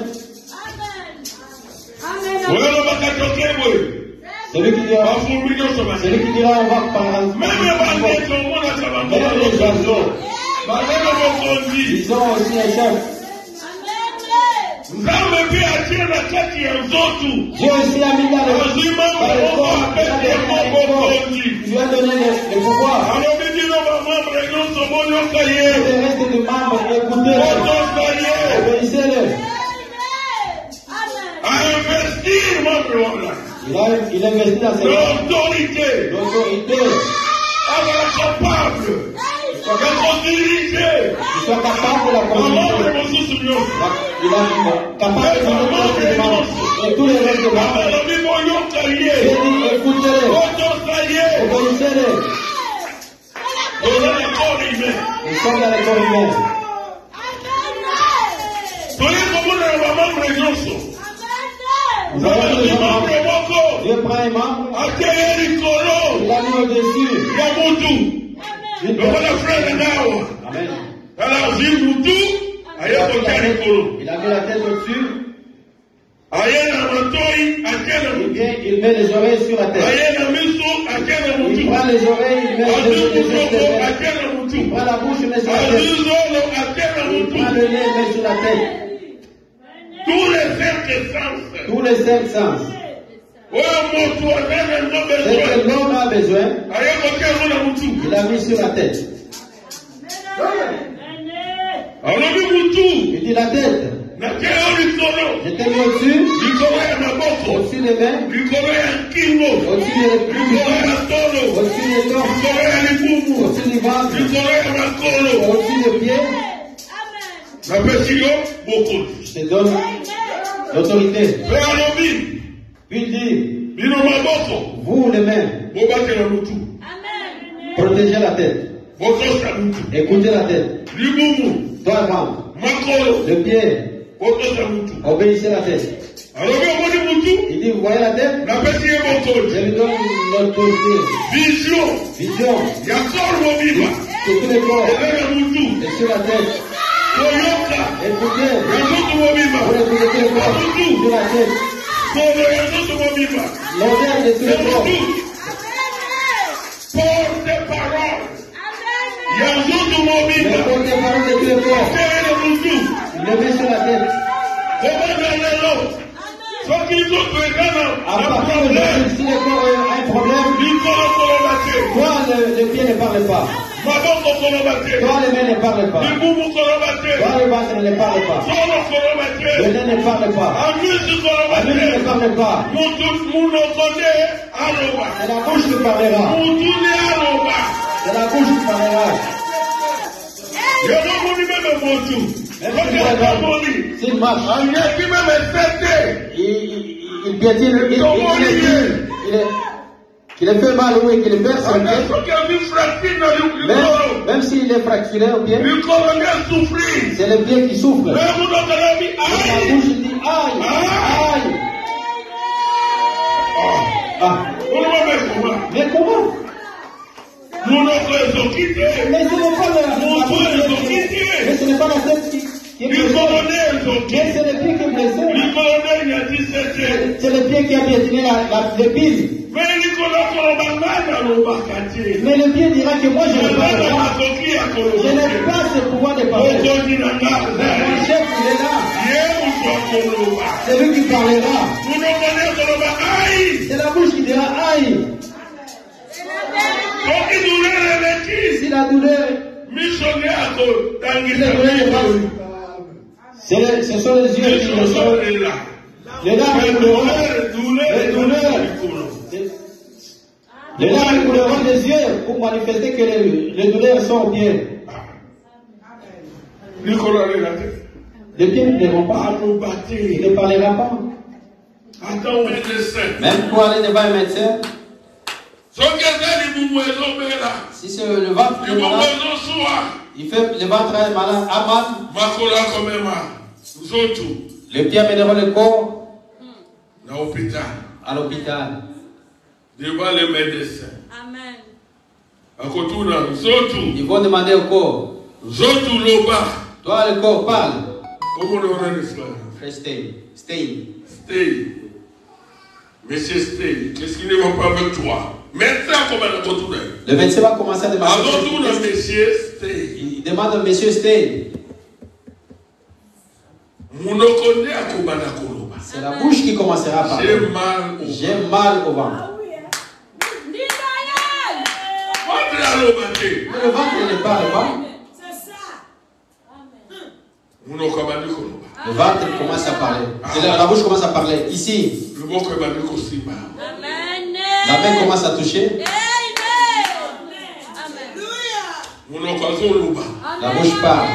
Celui qui dira on va parler. Même les oiseaux, ils ont aussi un chef. Dieu aussi a mis dans le corps, il lui a donné le pouvoir. Le reste des membres, écoutez-le, obéissez-le. Il a investi dans ses l'autorité. Capable. Il soit capable de la conduire. Il est capable de conduire et tous les restes de l'âme. Écoutez-les. Obéissez-les. Nous sommes dans le corps humain. Vous avez tous les membres. Dieu prend un membre. Il l'a mis au-dessus. Amen. Il a mis la tête au-dessus. Il met les oreilles sur la tête. Il prend les oreilles, il met les yeux. Il prend la bouche, il met sur la tête. Il prend le nez, il met sur la tête. Tous les cinq sens. C'est que l'homme a besoin. Il l'a mis sur la tête. Il dit la tête. J'étais mis au-dessus. Au-dessus des mains. Au-dessus des pieds. Au-dessus des torses. Au-dessus du ventre. Au-dessus des pieds. Je te donne l'autorité. Puis il dit, vous les mains, protégez la tête. Écoutez la tête. Toi le ventre. Le pied. Obéissez la tête. Il dit, vous voyez la tête? Je lui donne l'autorité. Vision. C'est tout le corps. Et sur la tête. Écoutez. Vous écoutez tout le corps. Sur la tête. L'odeur de tout le corps. Porte parole. Les porte-parole de tout le corps. Le met sur la tête. À partir de si le corps a un problème, toi le pied ne parle pas. Toi les mains ne parlent pas. Toi le ventre ne parle pas. Le nez ne parle pas. La bouche ne parle pas. C'est la bouche qui parlera. C'est la bouche qui parlera. S'il marche, il piétine, qu'il est fait mal ou qu'il est perce au pied, même s'il est fracturé au pied, c'est le pied qui souffre. La bouche dit aïe, aïe. Mais comment? Mais ce n'est pas la tête qui est blessée. Mais c'est le pied qui est blessé. C'est le pied qui a piétiné le pile. Mais le pied dira que moi je n'ai pas le droit. Je n'ai pas ce pouvoir de parler. Mon chef, il est là. C'est lui qui parlera. C'est la bouche qui dira aïe. Si la douleur, ce sont les yeux qui le sont. Les larmes couleront des yeux pour manifester que les douleurs sont au pied. Les pieds ne vont pas. Il ne parlera pas. Même pour aller devant un médecin. Si c'est le ventre qui est malade, il fait le ventre est malade, mal. Les pieds amèneront le corps à l'hôpital. Devant les médecins. Amen. Ils vont demander au corps. Toi, le corps, parle. Comment on aurait l'esclave? Stay. Monsieur Stay, qu'est-ce qui ne va pas avec toi? Le médecin va commencer à demander. Il demande à monsieur Stay. C'est la bouche qui commencera à parler. J'ai mal au ventre. Mais le ventre ne parle pas. Le ventre commence à parler. La bouche commence à parler. Ici. La main commence à toucher. La bouche parle.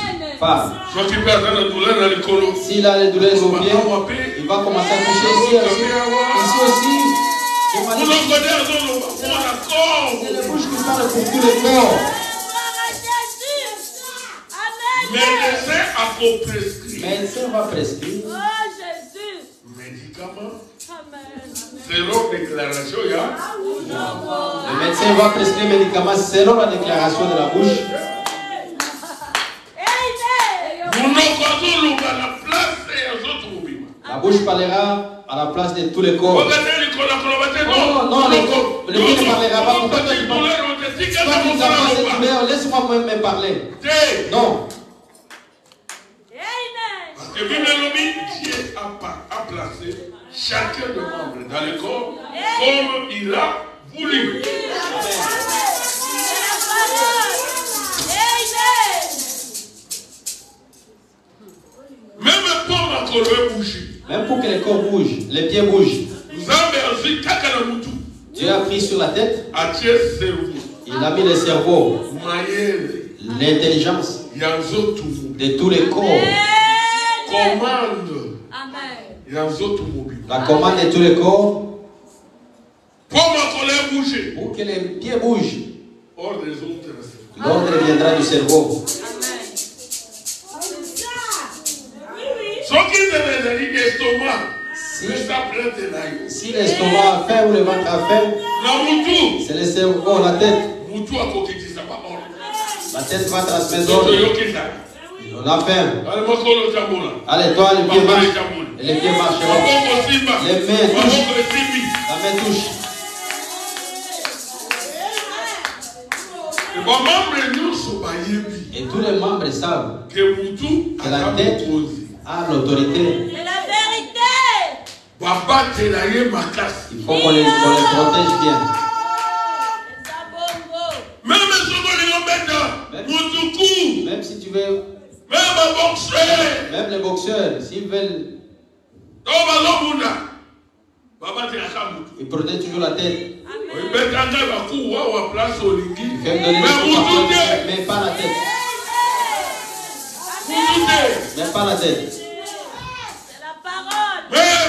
S'il a les douleurs au pied, il va commencer à toucher ici aussi. Ici aussi. C'est la bouche qui parle pour tout le corps. Médecin va prescrire. Médicaments. Selon déclaration, le médecin va prescrire médicaments selon la déclaration de la bouche. La bouche parlera à la place de tous les corps. Non, le pied ne parlera pas. Pourquoi toi tu parles? Laisse-moi me parler. Non. Parce que Dieu a placé chacun des membres dans le corps comme il a voulu. Même Même pour que les corps bougent, les pieds bougent. Dieu a pris sur la tête. Il a mis le cerveau, l'intelligence de tous les corps. La commande de tous les corps. Pour que les pieds bougent. L'ordre viendra du cerveau. Si l'estomac a faim ou le ventre a faim, c'est le cerveau, la tête. La tête va transmettre l'ordre. On a faim. Allez, toi, les pieds marchent. Les pieds marcheront. Les mains touchent. La main touche. Et tous les membres savent que la tête a l'autorité. C'est la vérité. Il faut qu'on les protège bien. Même si tu veux, même les boxeurs, s'ils veulent, ils protègent toujours la tête. Tu fais me donner mais pas la tête. Mais pas la tête. C'est la parole.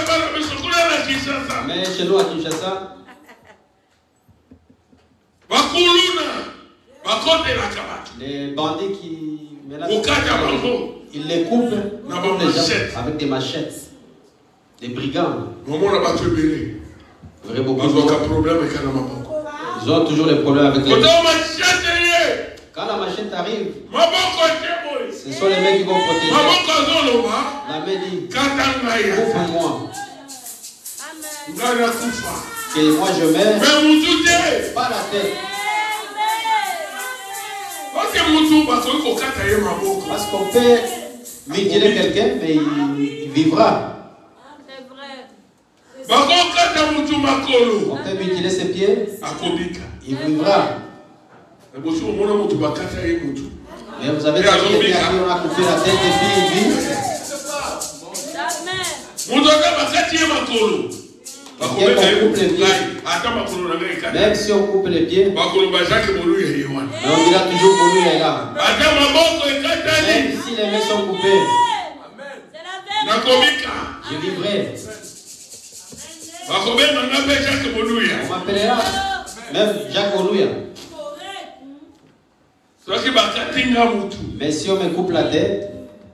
Mais chez nous à Kinshasa, les bandits qui menacent, ils les coupent avec des machettes. Des brigands. Ils ont toujours des problèmes avec les. Quand la machette arrive, ce sont les mecs qui vont protéger. La main dit, ouvre-moi. Que moi je mets, pas la tête. Parce qu'on peut mutiler quelqu'un, mais il vivra. On peut mutiler ses pieds, il vivra. Mais vous avez des gens qui ont coupé la tête et puis il vit. Même si on coupe les pieds, on dira toujours Bolu est là. Même si les mains sont coupées, je vivrai. On m'appellera même Jacques Oluya. Mais si on me coupe la tête,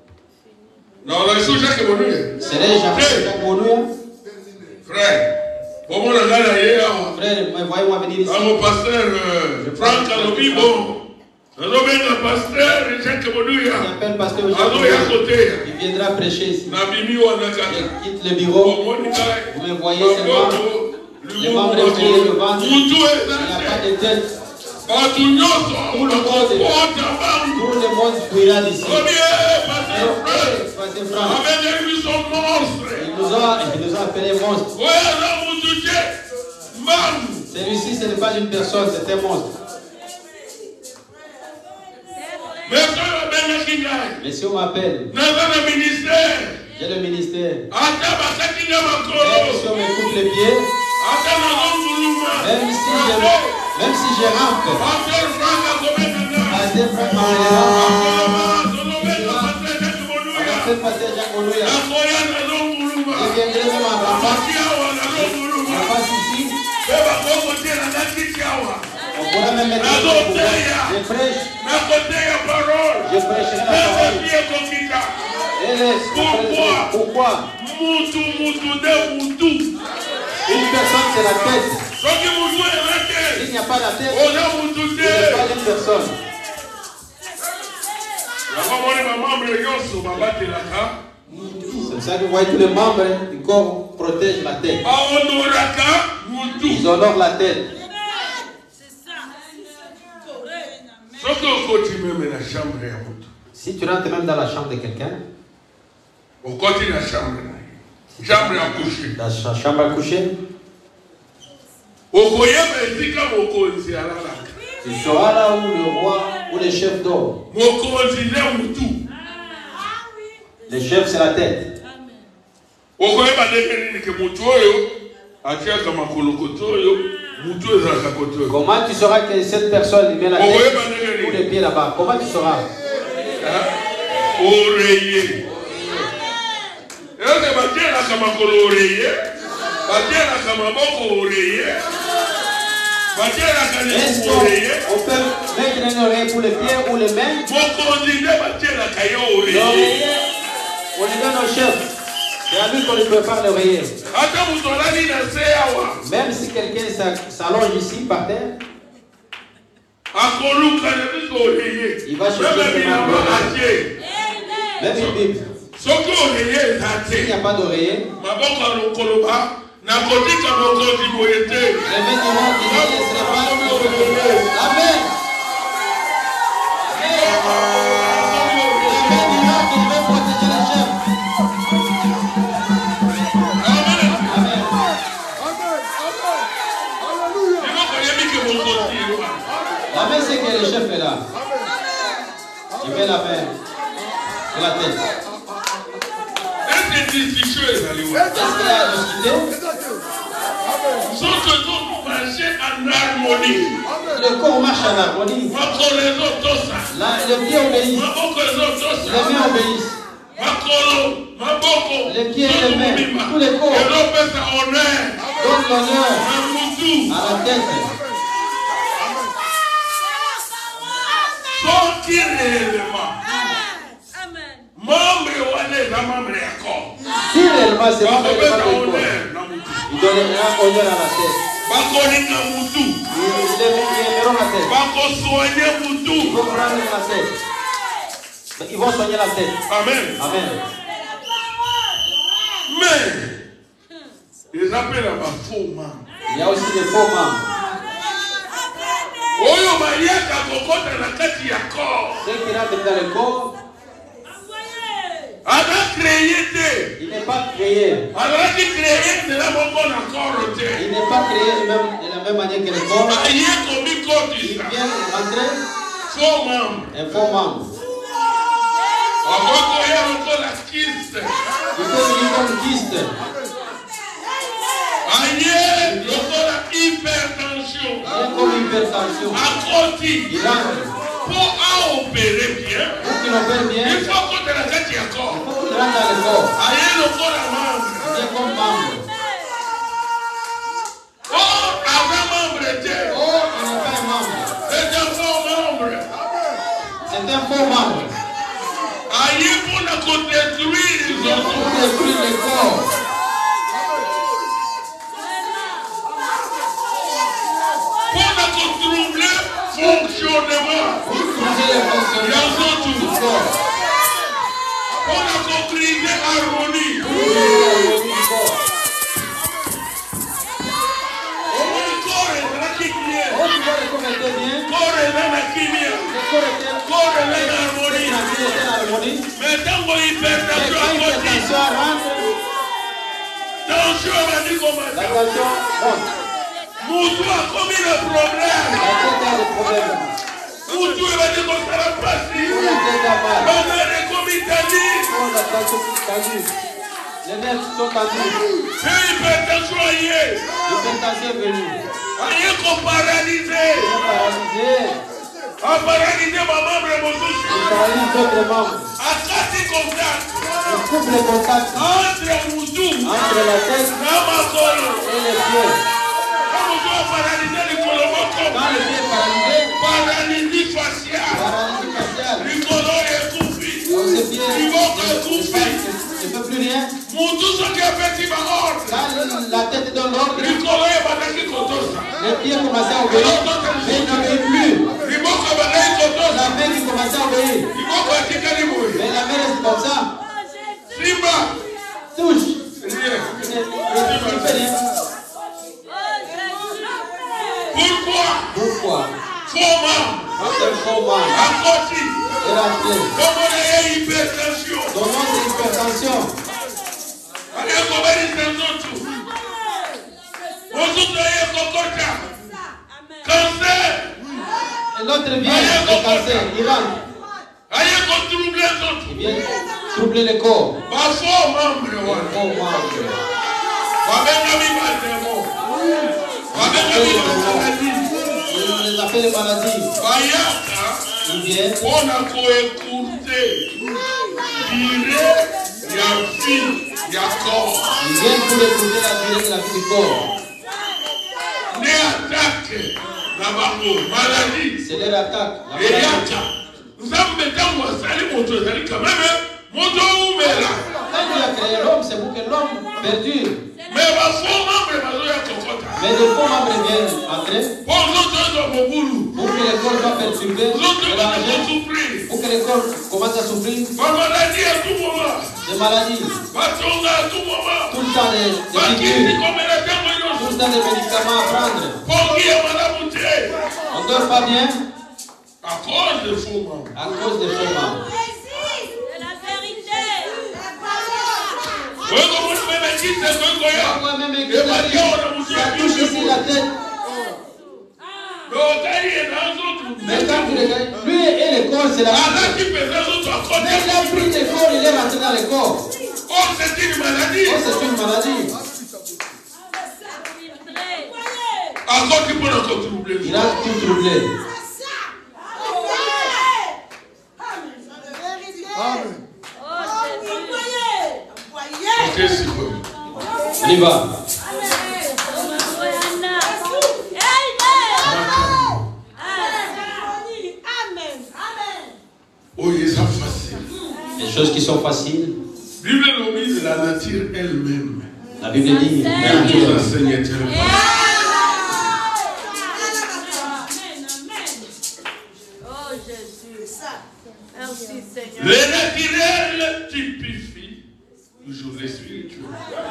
c'est Jacques Oluya. Frère, voyez-moi venir ici. Mon pasteur Franck Alobibo. Il viendra prêcher ici. Je quitte le bureau. Vous me voyez seulement. Les membres inférieurs le ventre. Il n'y a pas de tête. Tout le monde fuira d'ici. Il nous a appelé monstre. Celui-ci, ce n'est pas une personne, c'est un monstre. Mais si on m'appelle, j'ai le ministère. Même si on me coupe les pieds, même si je rampe, je viendrai même à Rabat. Ici. On pourra même mettre je prêche. Je prêcherai la parole. Pourquoi? Une personne, c'est la tête. S'il n'y a pas la tête, il n'y a pas une personne. C'est ça que vous voyez, tous les membres du corps protègent la tête. Ils honorent la tête. Si tu rentres même dans la chambre de quelqu'un, dans sa chambre à coucher, tu seras là où le roi ou le chef dort. Le chef, c'est la tête. Comment tu sauras que cette personne met la tête ou les pieds là-bas? Comment tu sauras? Oreiller. Est-ce qu'on peut mettre un oreiller pour les pieds ou les mains? L'oreiller, on lui donne au chef. C'est à lui qu'on lui prépare l'oreiller. Même si quelqu'un s'allonge ici par terre, il va chercher ses mains. Même une Bible. S'il n'y a pas d'oreiller, les mains diront qu'il ne serait pas. Amen. Les mains diront qu'il veut protéger le chef. La main, c'est que le chef est là. Il met la main sur la tête. Est-ce qu'il a l'hostilité? Le corps marche en harmonie. Là, les pieds obéissent. Les mains obéissent. Les pieds et les mains, tous les corps donnent l'honneur à la tête. Si réellement c'est membre de corps, il donnera honneur à la tête. Ils aimeront la tête. Ils vont prendre la tête. Ils vont soigner la tête. Amen. Amen. Mais ils appellent un faux membre. Il y a aussi des faux membres. Ceux qui rentrent dans le corps, il n'est pas créé. Il n'est pas créé de la même manière que le corps. Il vient rentrer un faux membre. Il peut venir comme kyste. Hypertension. Comme hypertension. Il rentre. Pour opérer bien, Pour qu'il opère bien, il faut que tu la tête il faut qu'il rentre dans le corps. Aïe, le corps à membre. Il est comme membre. Oh, avant membre était. Oh, il n'est pas un membre. C'est un faux membre. C'est un faux membre. Aïe, pour la détruire, Il vient pour détruire le corps. Pour la troubler, fonctionnement. Pour changer le fonctionnement du corps. Pour la briser harmonie. Pour briser l'harmonie du corps. Le corps est tranquille. Oh, tu vois le corps était bien. Le corps est dans la chimie. Le corps était dans l'harmonie. Mais tant que l'hypertension rentre, tension va dire comment la tension monte. Moutou a commis le problème. La tête a le problème. Moutou va dire qu'on ne sera pas si. La tête a mal. On a les commis tandis. Oh, la tension est tendue. Les nerfs sont tendus. C'est l'hypertension ailleurs. L'hypertension est venue. Ailleurs qu'on paralysé. Paralysé. A paralysé ma membre Moutou. Il paralyse d'autres membres. A cassé contact. Il coupe les contacts entre Moutou. Entre la tête et les pieds. Quand le pied est paralysé, paralysie faciale. Le colon est coupé. Donc ces pieds Le ventre est coupé. ne peut plus rien. Moutou ce qui a fait il va ordre. Quand la tête est dans l'ordre, Le colon est battu contre ça. les pieds commencent à obéir. Mais il n'obéit plus. Le ventre est battu contre ça. La main qui commence à obéir. Le ventre est tiré. Mais la main reste comme ça. Simba. Touche. Rien. Il ne fait rien. Pourquoi? Comment? C'est comment? À côté. C'est la clé. Comment il y a hypertension? Comment c'est hypertension? Allez, comment il y a tout? Bonjour, Kokota. Cancer. Et l'autre vient, le cancer, il rentre. Allez, qu'on trouble les autres. Il vient troubler le corps. Les faux membres. Les faux membres. On les appelle les maladies. Ils viennent. On a écouté. Il y a corps. Ils viennent pour écouter la durée de la vie du corps. Les attaques. La maladie. C'est leur attaque. La Et maladie. nous avons maintenant quand même. Quand Dieu a créé l'homme, c'est pour que l'homme perdure. Mais les faux membres viennent entrer pour que le corps soit perturbé, mélangé, pour que le corps commence à souffrir des maladies, tout le temps des piqûres, tout le temps des médicaments à prendre. On ne dort pas bien à cause des faux membres. C'est la vérité. Moi-même, ça touche ici la tête. Mais quand tu regardes, lui et le corps, c'est la même chose. Mais il a pris le corps, il est rentré dans le corps. C'est une maladie. C'est une maladie. Il a tout troublé. On y va. Les choses qui sont faciles. La nature elle-même. La Bible dit. Elle nous enseigne tellement. Oh Jésus. Merci Seigneur. Le naturel typifie toujours les spirituels.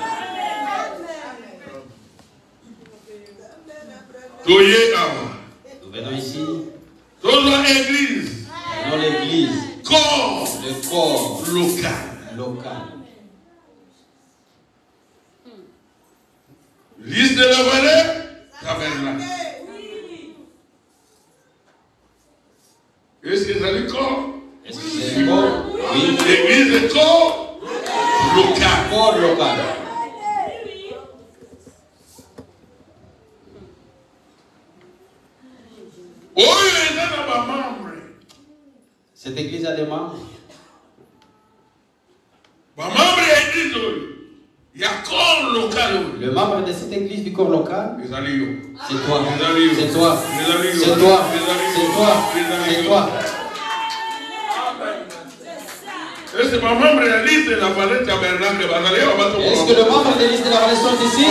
Nous venons ici. Dans l'église. Dans l'église. Corps. Le corps local. Liste de la vallée. Tabernacle. Est-ce que c'est le corps? Est-ce que c'est le corps? Oui. L'église est corps local. Corps local. Cette église a des membres. Le membre de cette église du corps local, c'est toi. C'est toi. C'est toi. C'est toi. C'est toi. Est-ce que le membre de la liste de la vallée tabernacle est-ce que le membre de la liste de la vallée sont ici?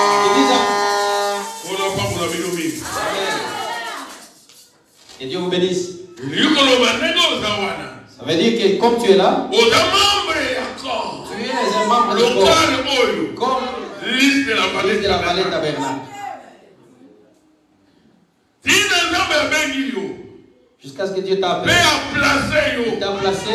Que Dieu vous bénisse. Ça veut dire que comme tu es là, tu es un membre du corps. Comme liste de la vallée tabernacle. Jusqu'à ce que Dieu t'a appelé. Il t'a placé.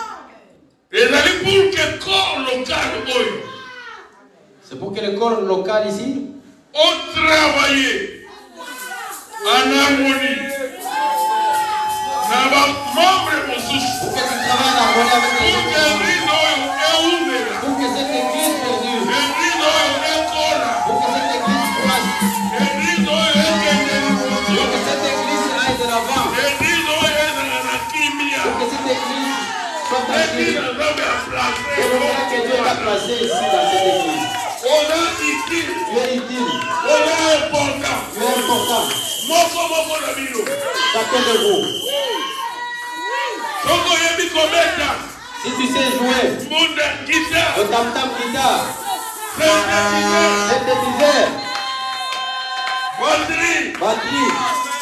C'est pour que le corps local ici ont travaillé en harmonie. Pour que tu travailles en harmonie avec les autres. Pour que cette église perdure. Pour que cette église croisse. Pour que cette église aille de l'avant. Pour que cette église soit tranquille. Et le moment que Dieu t'a placé ici dans cette église. Tu es utile. Tu es important. Chacun de vous. Si tu sais jouer le tam-tam guitare, synthétiseur, batterie,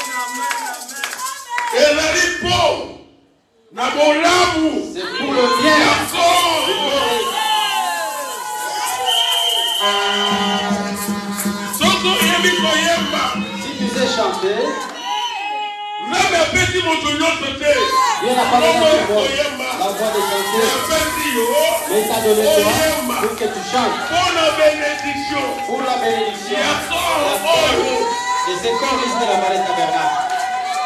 c'est pour le bien. Si tu sais chanter, Dieu n'a pas besoin de voix de chanter, mais il t'a donné toi pour que tu chantes. Pour la bénédiction, et c'est comme liste de la vallée tabernacle.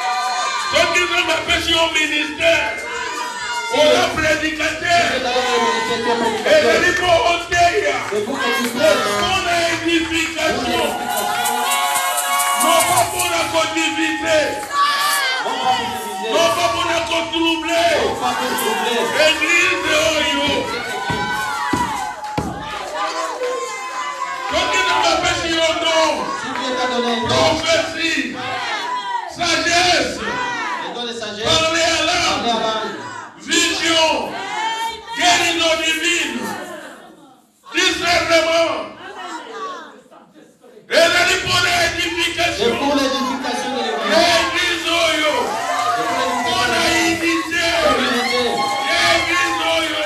Ceux qui veulent m'empêcher au ministère, au prédicateur, divisé. Non pas pour nous troubler. Église de Oyo. Quand il nous appelle sur le nom, prophétie, sagesse, parler à l'âme, vision, guérison divine, discernement. Et là, pour l'édification. Et pour l'édification de l'église. L'église Oyo. Pour la unité. L'église Oyo.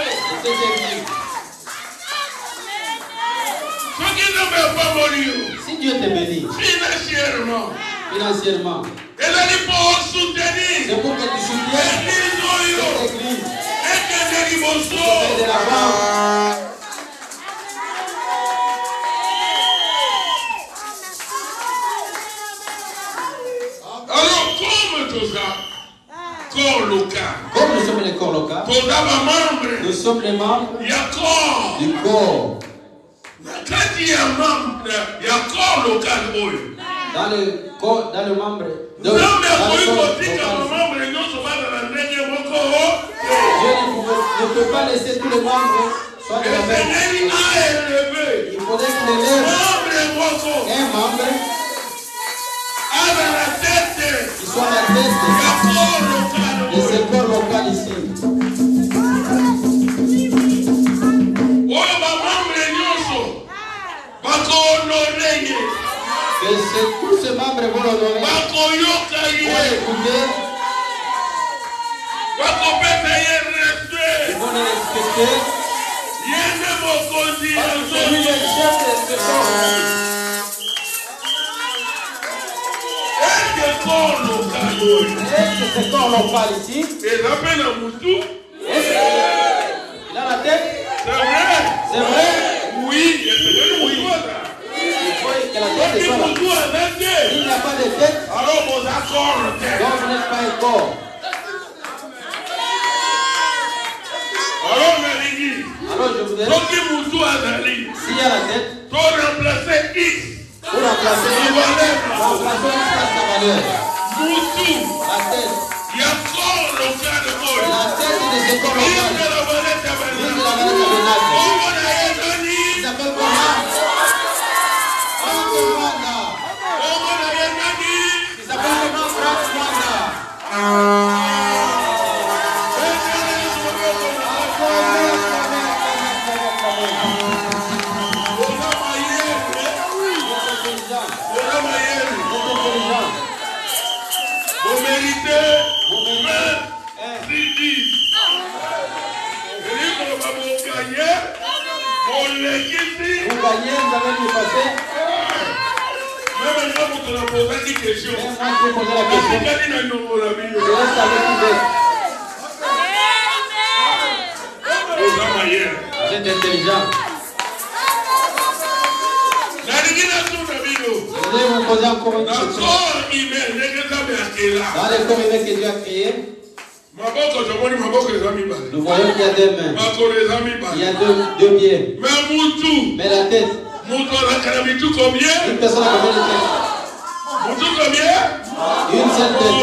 Ceux qui ne veulent pas mourir. Si Dieu te bénit. Financièrement. Et là, pour soutenir. C'est pour que tu soutiennes l'église Oyo. l'église. Et que des de la vente. Alors, comme tout ça, corps local. Comme nous sommes les corps locaux, nous sommes les membres Il y a corps. du corps. Quand il y a membre, il y a corps local. Dans le corps, dans le membre. Non, mais pour une politique, un membre, nous sommes dans la dernière corps. Dieu ne peut pas laisser tous les membres soit de la même. Il faudrait qu'il élève un membre qui soit la tête de ce corps local ici. Que tous ces membres vont l'honorer, vont écouter, ils vont le respecter. Parce que lui est le chef de ce corps. Est-ce que ce corps local ici, il a la tête? C'est vrai? Oui. Il faut que la tête soit là. S'il n'y a pas de tête, Alors, vos accords, donc vous n'êtes pas un corps. alors, l'église, Alors je voudrais, s'il y s'il y a la tête, pour remplacer X, pour remplacer sa valeur. Moutou, La tête. il y a corps local de corps. La tête de ce corps Il y a local. de la valeur Lui, c'est la tabernacle. valeur tabernacle. Oh, on a Yézani. Il s'appelle comment? Franck Mwanda. Oh, on a Yézani. Il s'appelle comment? Franck Mwanda. Vous méritez 20 10. Vous gagnez, vous avez mieux passé. Même moi, vous te posez des questions. Même moi, je vais poser la question. Je reste avec vous. Vous êtes intelligent. Je vais vous poser encore une question. Dans les corps humains que Dieu a créés, nous voyons qu'il y a deux mains. Il y a deux pieds. Mais la tête, une personne a combien de têtes? Une seule tête.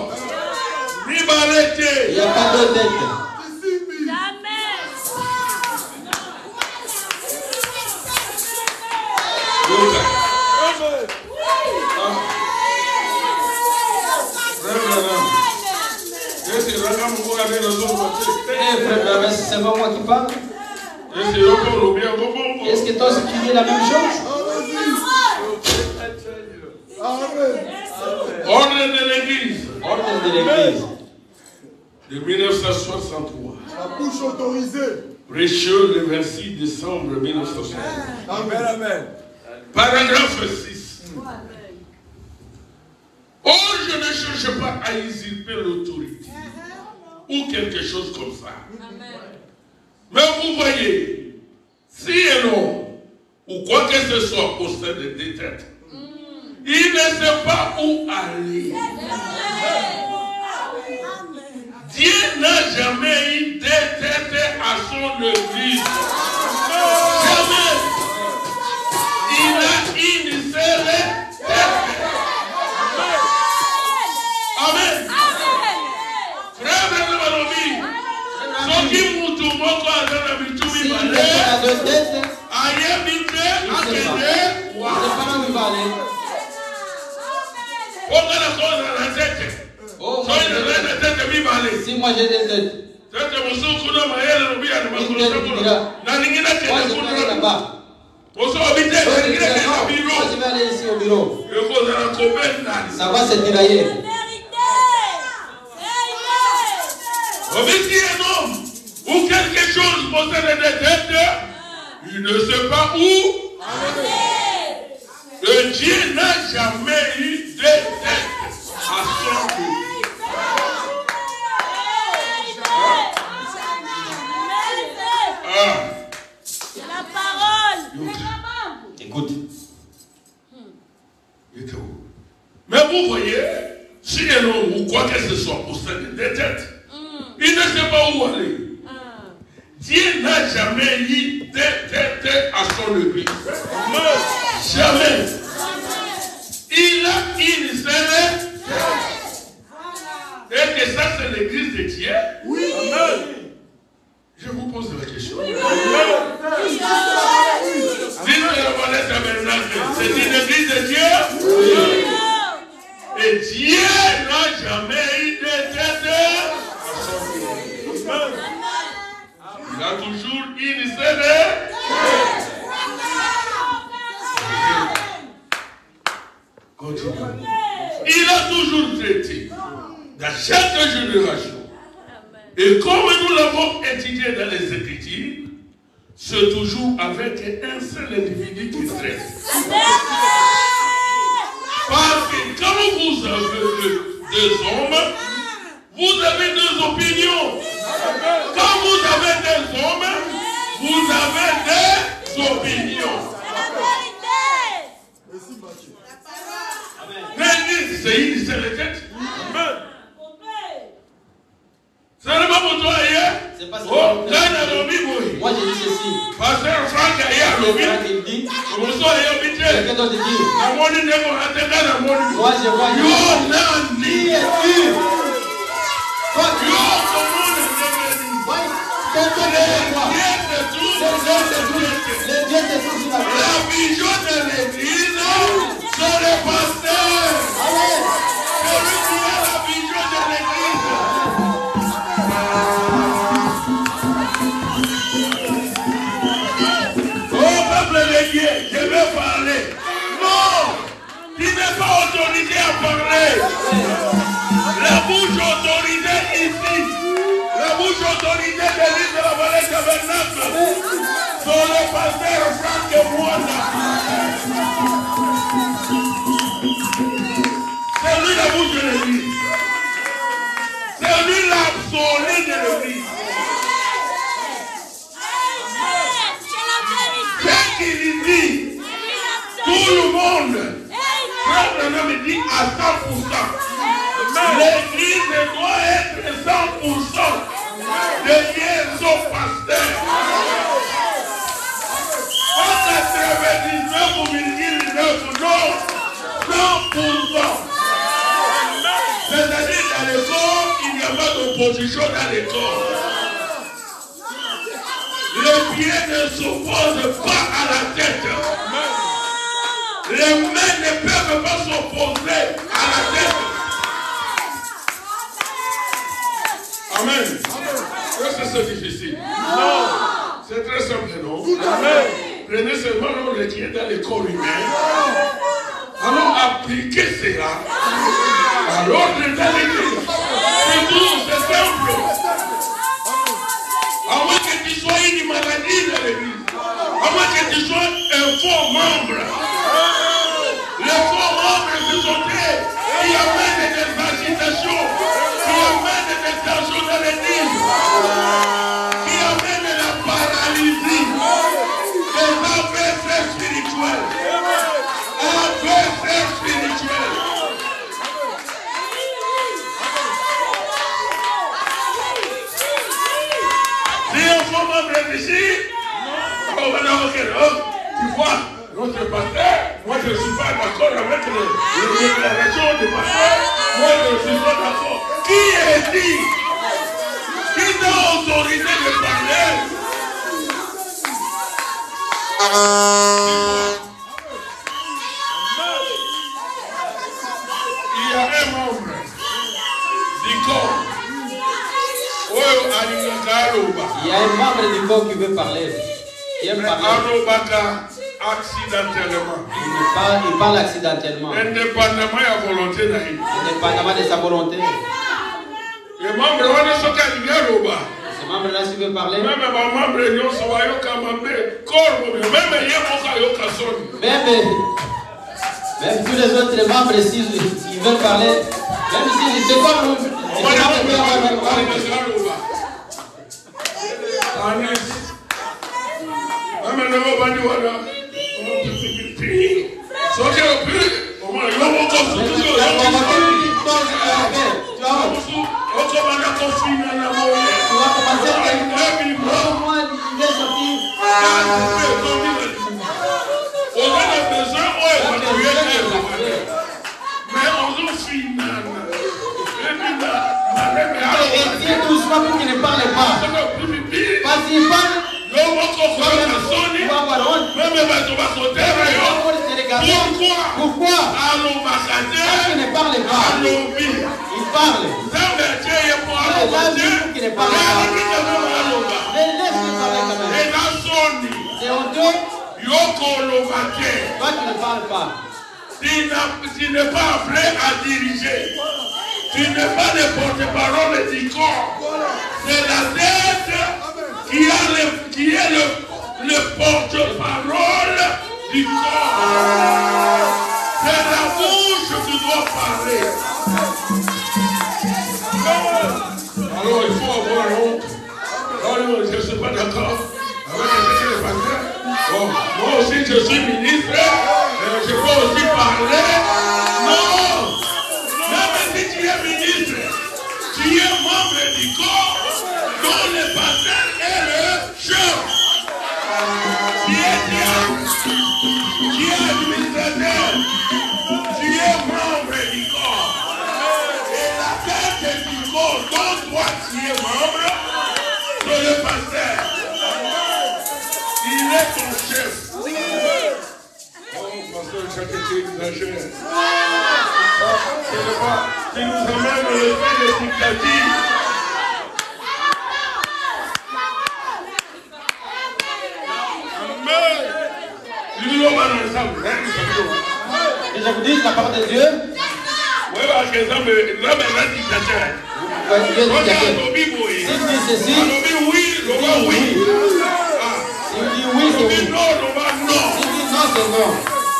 Il n'y a pas deux têtes. Frère, c'est pas moi qui parle. Est-ce que toi aussi tu dis la même chose? Ordre de l'église. Ordre de l'église. De 1963. La bouche autorisée. Prêcheur le 26 décembre 1963. Amen, amen. Paragraphe 6. Oh, je ne cherche pas à usurper l'autorité ou quelque chose comme ça. Mais vous voyez, si et non, ou quoi que ce soit au sein de des têtes, il ne sait pas où aller. Dieu n'a jamais eu des têtes à son église. Jamais. Il a une seule tête. peut-être, Ayébite, je ne sais Akende, pas où il va aller. Oh, moi, si moi j'ai des têtes, une tête qui dira, moi je vais aller là-bas. Moi je vais aller ici au bureau. Ça va se dérailler. Un homme ou quelque chose possède des têtes, il ne sait pas où. Le Dieu n'a jamais eu de tête à son but. C'est la parole. Écoute. Mais vous voyez, si un homme ou quoi que ce soit possède des têtes, il ne sait pas où aller. Dieu n'a jamais eu de tête à son église. Jamais. Il a une seule tête. Et que ça, c'est l'église de Dieu. Oui. Amen. Je vous pose la question. C'est une église de Dieu. Oui. Et Dieu n'a jamais eu de tête à son église. Il a toujours une seule tête. Continue. Il a toujours traité dans chaque génération. Et comme nous l'avons étudié dans les Écritures, c'est toujours avec un seul individu qui traite. Parce que quand vous avez deux hommes, vous avez deux opinions. Quand vous avez deux hommes, vous avez deux opinions. L'église, c'est une seule tête. C'est pas pour toi hier. C'est pas ça. Oh, là, moi j'ai dit ceci. Pasteur Franck hier, Il dit. Comment ça, quelqu'un d'autre dit. Moi, je vois. Qui es-tu? Toi, tu es. Les dieux te sont sur la terre. La vision de l'église, c'est le pasteur. C'est lui qui a la vision de l'église. Oh, peuple de Dieu, je vais parler. Non, tu n'es pas autorisé à parler. La bouche autorisée ici, la bouche autorisée de l'île de la vallée de Tabernacle, sont le pasteur Franck Moana. C'est lui la bouche de l'église. C'est lui l'absolu de l'église. C'est qu'il dit, tout le monde, frère Branham dit à 100%. L'église doit être 100% dédiée au pasteur. Pas 99,9, non, 100%. C'est-à-dire dans le corps, il n'y a pas d'opposition dans le corps. Les pieds ne s'opposent pas à la tête. Les mains ne peuvent pas s'opposer à la tête. Amen. Est-ce que c'est difficile? Non. C'est très simple, non? Amen. Prenez seulement l'ordre qui est dans le corps humain. Allons appliquer cela à l'ordre de l'église. C'est tout, c'est simple. À moins que tu sois une maladie de l'église. À moins que tu sois un faux membre. Les faux membres se sont faits. Il amène des agitations. Qui amène des tensions dans l'église. Qui amène la paralysie. Des AVC spirituels. AVC spirituels. Si un faux membre est ici, on va dire, ok, tu vois, notre pasteur, moi je ne suis pas d'accord avec les déclarations du pasteur. Moi je ne suis pas d'accord. Qui est-il? Qui t'a autorisé de parler? Il y a un membre du corps. Il y a un membre du corps qui veut parler. Il aime parler. Accidentellement. Il parle accidentellement. Indépendamment de la volonté. Indépendamment de sa volonté. Les membres sont Ce membre-là, s'il veut parler. Même tous les autres membres, s'ils veulent parler, même si c'est comme nous. Doucement pour qu'il ne parle pas. Parce qu'il parle. Pourquoi? Parce qu'il ne parle pas. Il parle. Qu'il ne parle pas. Laisse-le parler quand même. C'est honteux. Toi qui ne parles pas. Tu n'es pas appelé à diriger. Tu n'es pas le porte-parole du corps. C'est la tête qui est le porte-parole du corps. C'est la bouche qui doit parler. Alors il faut avoir honte. Alors, je ne suis pas d'accord avec ce que le pasteur. Bon, moi aussi je suis ministre. Je peux aussi parler. Non! Même si tu es ministre, tu es membre du corps dont le pasteur est le chef. Tu es administrateur. Tu es membre du corps. Et la tête du corps dont toi tu es membre, c'est le pasteur. Il est ton chef. Chaque exagère. Tu nous amènes le fait de dictature. Amen. Nous l'avons ensemble. Et je vous dis la parole de Dieu. Oui, parce que ça me rend dictateur. S'il dit ceci, oui. S'il dit oui, c'est oui. Non, non. S'il dit non, c'est non.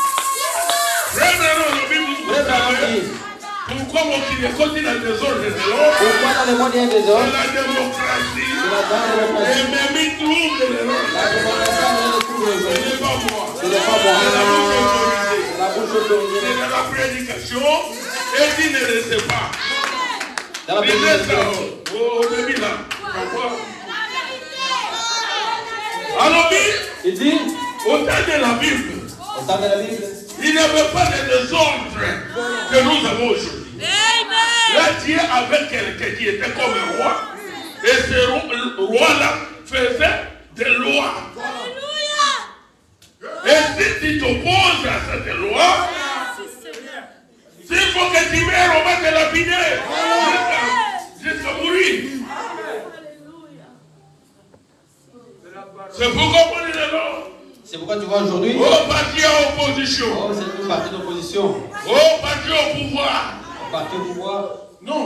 Pourquoi mon qui continue dans des ordres de l'ordre? Pourquoi dans le monde il y a des ordres? La démocratie. Et même il trouve de l'ordre. La démocratie, ce n'est pas moi. Ce n'est pas moi. C'est la bouche autorisée. C'est de la prédication. Et tu ne le sais pas. Dans la prédication. Au début là. Alors, il dit, au temps de la Bible. Au temps de la Bible. Il n'y avait pas de désordre que nous avons aujourd'hui. Là, Dieu avait quelqu'un qui était comme un roi. Et ce roi-là faisait des lois. Et si tu t'opposes à cette loi, s'il faut que tu meurs, on va te lapider jusqu'à mourir. C'est pourquoi on est là. C'est pourquoi tu vois aujourd'hui. Au parti à opposition. Oh, c'est tout parti d'opposition. Au parti au pouvoir. Au parti au pouvoir. Non.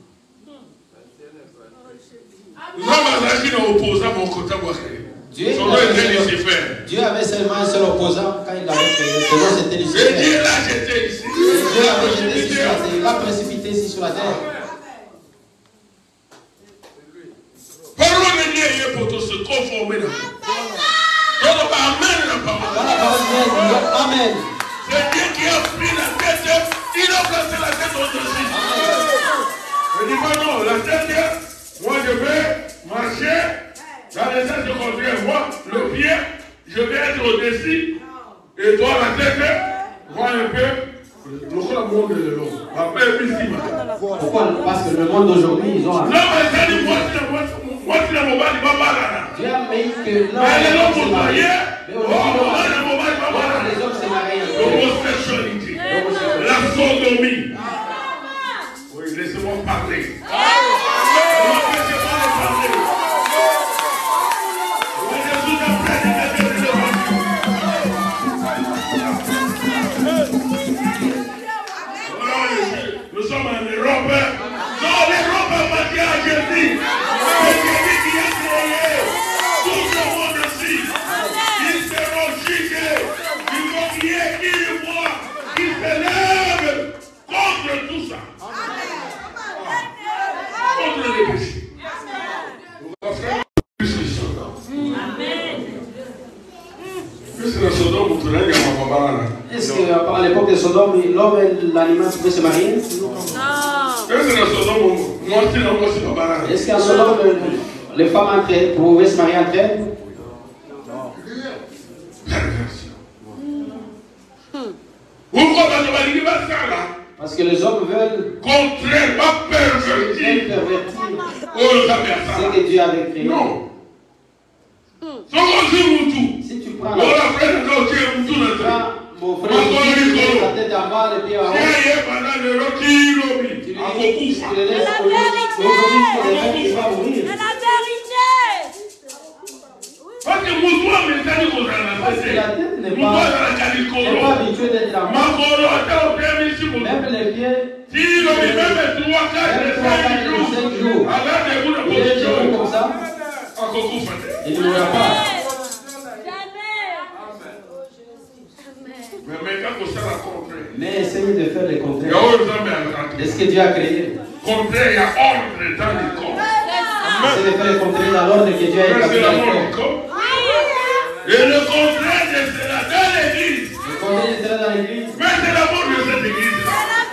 Nous avons agi dans l'opposant mon côté. Dieu avait seulement un seul opposant quand il avait fait. Selon c'était Lucifer. Et Dieu l'a jeté ici. Dieu avait jeté ici sur la terre. Il l'a précipité ici sur la terre. Parole de Dieu est pour tous se conformer là. Amen la parole. Amen. C'est Dieu qui a pris la tête, il a placé la tête au-dessus. Je dis pas non, la tête, moi je vais marcher dans les sens contraires. Moi, le pied, je vais être au-dessus. Et toi, la tête, moi un peu, le monde de l'homme. Après, pourquoi? Parce que le monde d'aujourd'hui, ils ont. Non, mais c'est moi, c'est la mobile, il va pas là. Dieu a mis que l'homme se marie. Mais aujourd'hui, les hommes se marient. L'homosexualité, la sodomie. Oui, laissez-moi parler. Nous sommes en Europe. Non, l'Europe appartient à Jésus. C'est Jésus qui a créé tout ce monde-ci. Ils seront jugés. Il faut qu'il y ait une voix qui s'élève contre tout ça. Contre les péchés. On va faire plus que Sodome. Plus que Sodome, vous trouvez qu'il y a un papa là. Est-ce qu'à l'époque de Sodome, l'homme et l'animal pouvaient se marier? Est-ce qu'à Sodome, les femmes entre elles pouvaient se marier entre elles? Parce que les hommes veulent pervertir ce que Dieu avait créé. Non. Si tu prends mon frère, la tête en bas, les pieds en haut, tu le laisses aujourd'hui, il va mourir. Parce que la tête n'est pas habituée d'être en bas. Même les pieds, même 3, 4, 5 jours. Il est debout comme ça. Il ne mourra pas. Mais essayez de faire le contraire. Est-ce que Dieu a créé? Essayez de faire le contraire dans l'ordre que Dieu a établi dans le corps. Et le contraire de cela dans l'église. Le contraire de cela dans l'église. Mais c'est l'amour de cette église. C'est la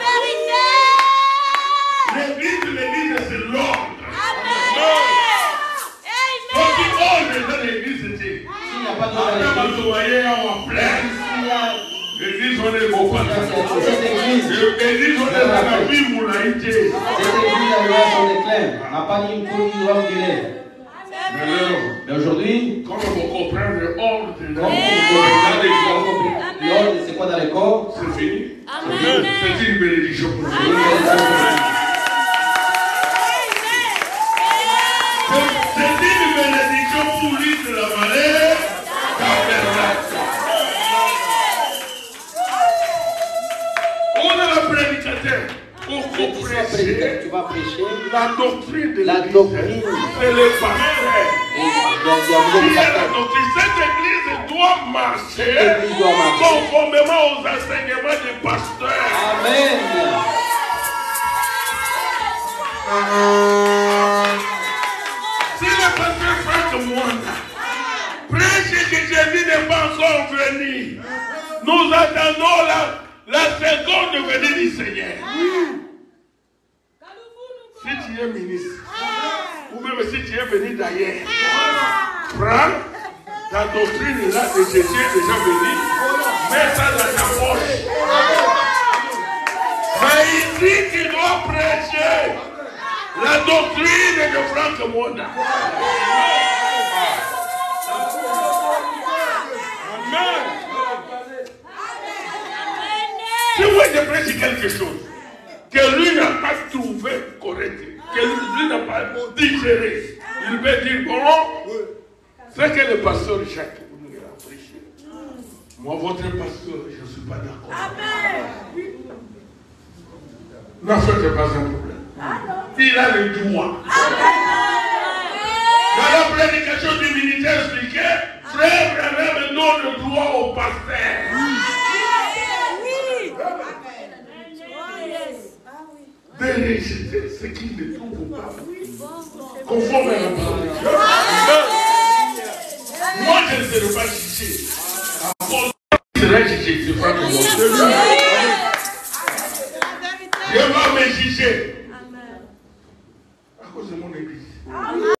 vérité. L'église, c'est l'ordre. Amen. Quand tu ordres dans l'église, c'est S'il n'y a pas d'ordre dans l'église, l'église, on est beau pas. cette église, L'église, on est dans la vie moulaïté. cette église a eu son déclin. N'a pas ni une cour ni une homme du lait. Mais aujourd'hui, Comment vous comprenez l'ordre dans l'ordre, c'est quoi dans le corps? C'est fini. Amen. C'est une bénédiction pour vous. C'est une bénédiction pour l'île de la vallée. On a le prédicateur. Tu vas prêcher La doctrine de la l'église. doctrine. C'est le pasteur. Cette église doit marcher conformément aux enseignements du pasteur. Amen. Si le pasteur Franck Mwanda prêche que Jésus n'est pas encore venu, nous attendons la seconde venue du Seigneur. Si tu es ministre, ou même si tu es venu d'ailleurs, prends ta doctrine là de Jésus déjà venu, mets ça dans ta poche. Mais ici, tu dois prêcher la doctrine de Franck Mwanda. Amen. Si moi je prêche quelque chose que lui n'a pas trouvé correct, que lui n'a pas digéré, il peut dire bon, c'est que le pasteur Jacques nous a prêché. Moi, votre pasteur, je ne suis pas d'accord. N'en faites pas un problème. Il a le droit. Dans la prédication du militaire expliqué, frère Branham donne le droit au pasteur de rejeter ce qu'il ne trouve pas conforme à la parole de Dieu. Moi, je ne serai pas jugé. Je serai jugé, c'est pas que moi.